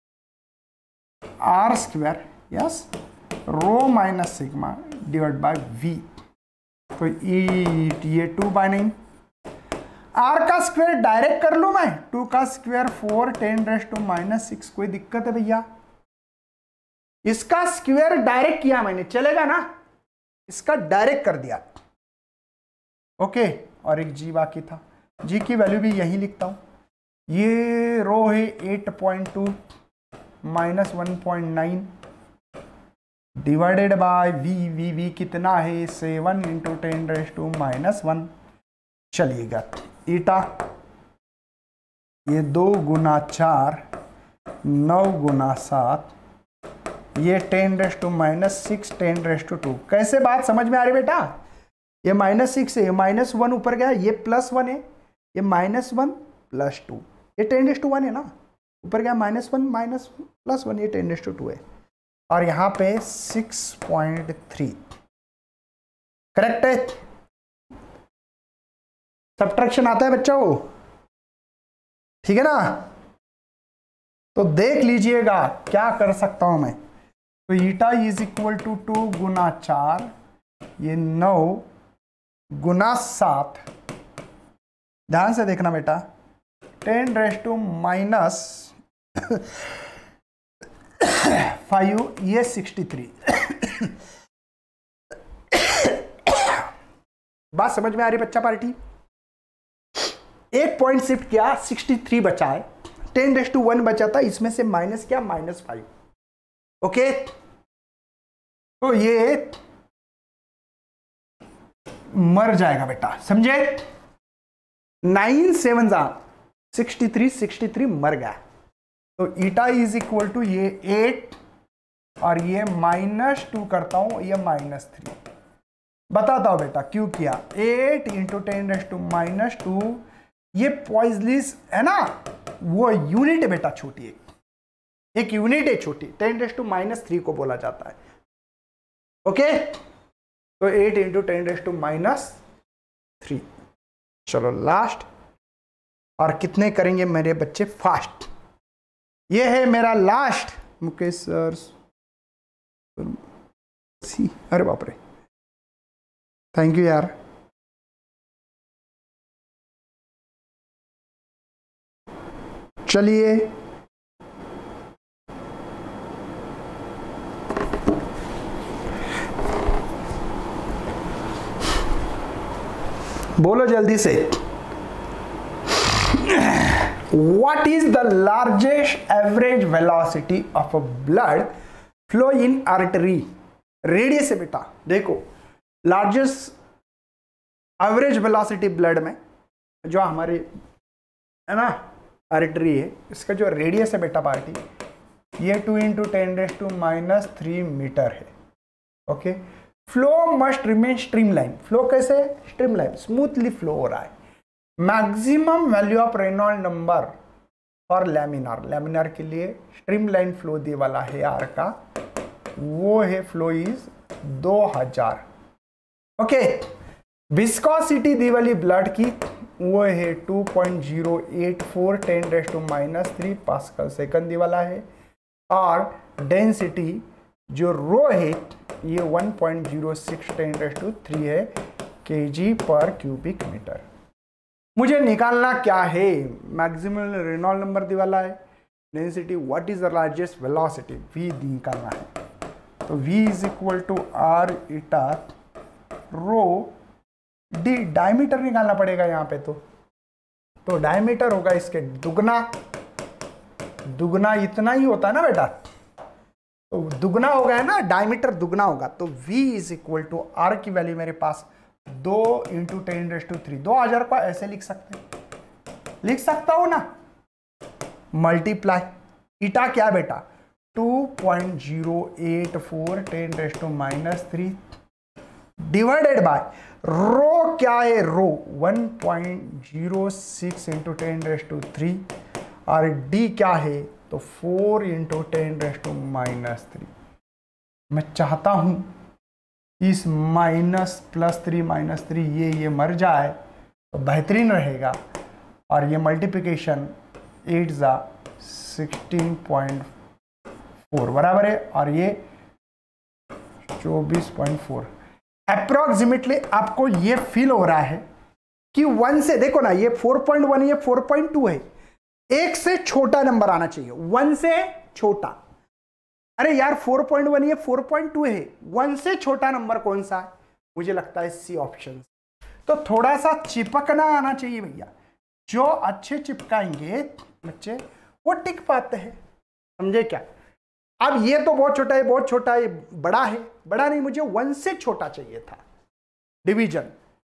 r², yes, rho minus sigma divide by v। तो ये 2/9, r का स्क्वायर डायरेक्ट कर लूं मैं, 2 का स्क्वायर 4 10⁻⁻6। कोई दिक्कत है भैया? इसका स्क्वायर डायरेक्ट किया मैंने, चलेगा ना? इसका डायरेक्ट कर दिया, ओके। और एक जी बाकी था, जी की वैल्यू भी यही लिखता हूं। ये रो है 8.2 - 1.9 डिवाइडेड बाय वी कितना है 7 × 10⁻⁻1। चलिएगा, ईटा ये 2 × 4 9 × 7, ये 10⁻⁻6 10⁻²। कैसे बात समझ में आ रही बेटा? ये -6 है, ये -1 ऊपर गया, ये +1 है, ये -1 + 2, ये 10⁻1 है ना, ऊपर गया -1 +1, ये 10⁻2 है, और यहां पे 6.3 करेक्ट है। सब्ट्रैक्शन आता है बच्चों, ठीक है ना? तो देख लीजिएगा क्या कर सकता हूं मैं। तो ईटा इज इक्वल टू 2 × 4, ये 9 × 7, ध्यान से देखना बेटा, 10⁻⁻5, ये 63। बात समझ में आ रही बच्चा पार्टी? एक पॉइंट शिफ्ट किया, 63 बचा है, 10⁻1 बचा था, इसमें से माइनस किया -5, ओके। तो ये मर जाएगा बेटा, समझे? 9 7 63 मर गया। तो ईटा इज इक्वल टू ये 8 और ये -2 करता हूं, ये -3। बताता हूं बेटा क्यों किया। 8 × 10⁻⁻2, ये पॉइजनस है ना, वो यूनिट है बेटा, छोटी एक यूनिट है छोटी, 10⁻3 को बोला जाता है, ओके। तो 8 × 10⁻3। चलो लास्ट, और कितने करेंगे मेरे बच्चे फास्ट। ये है मेरा लास्ट, मुकेश सर, अरे बाप रे, थैंक यू यार। चलिए बोलो जल्दी से। What is the largest average velocity of a blood flow in artery? Radius से बेटा देखो, लार्जेस्ट एवरेज वेलोसिटी ब्लड में जो हमारे है ना आर्टरी है, इसका जो रेडियस है बेटा पार्टी, ये 2 × 10⁻³ मीटर है, okay. Flow must remain streamline. Flow कैसे? स्ट्रीमलाइन, स्मूथली फ्लो हो रहा है। Maximum value of Reynold number for laminar, laminar के लिए स्ट्रीमलाइन फ्लो दी वाला है आर का, वो है फ्लो इज 2000, ओके। विस्कोसिटी दी वाली ब्लड की वो है 2.084 10⁻³ पास्कल सेकंड दी वाला है, और डेंसिटी जो रो है ये 1.06 10⁻³ है kg/m²। मुझे निकालना क्या है? मैक्सिमम रेनॉल्ड नंबर दी वाला है, density, what is the largest velocity, v निकालना है। तो v is equal to r eta rho d, diameter निकालना पड़ेगा यहाँ पे। तो डायमीटर होगा इसके दुगना, दुगना इतना ही होता है ना बेटा, तो दुगना हो गया ना, डायमीटर दुगना होगा। तो v is equal to r की वैल्यू मेरे पास 2 × 10⁻³ 2000 को ऐसे लिख सकते हैं, लिख सकता हूं ना, मल्टीप्लाई ईटा क्या बेटा 2.084 10⁻³ डिवाइडेड बाय रो क्या है, रो 1.06 × 10⁻³ और d क्या है तो 4 × 10⁻³ मैं चाहता हूं इस -+3 ये मर जाए तो बेहतरीन रहेगा। और ये मल्टीप्लिकेशन 8 × 16.4 बराबर है, और ये 24.4। अप्रोक्सीमेटली आपको ये फील हो रहा है कि 1 से, देखो ना ये 4.1 ये 4.2 है, 1 से छोटा नंबर आना चाहिए, 1 से छोटा। अरे यार 4.1 ये 4.2 है, 1 से छोटा नंबर कौन सा है, मुझे लगता है सी ऑप्शन। तो थोड़ा सा चिपकना आना चाहिए भैया, जो अच्छे चिपकाएंगे बच्चे वो टिक पाते हैं, समझे क्या। अब ये तो बहुत छोटा है, बहुत छोटा है, बड़ा है, बड़ा नहीं, मुझे 1 से छोटा चाहिए था डिवीजन।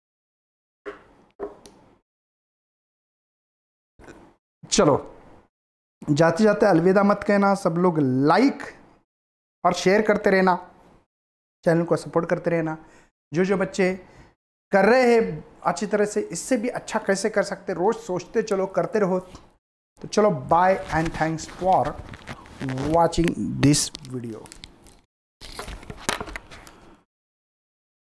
चलो जाते जाते अलविदा मत कहना, सब लोग लाइक और शेयर करते रहना, चैनल को सपोर्ट करते रहना। जो बच्चे कर रहे हैं अच्छी तरह से, इससे भी अच्छा कैसे कर सकते रोज सोचते चलो, करते रहो। तो चलो bye and thanks for watching this video।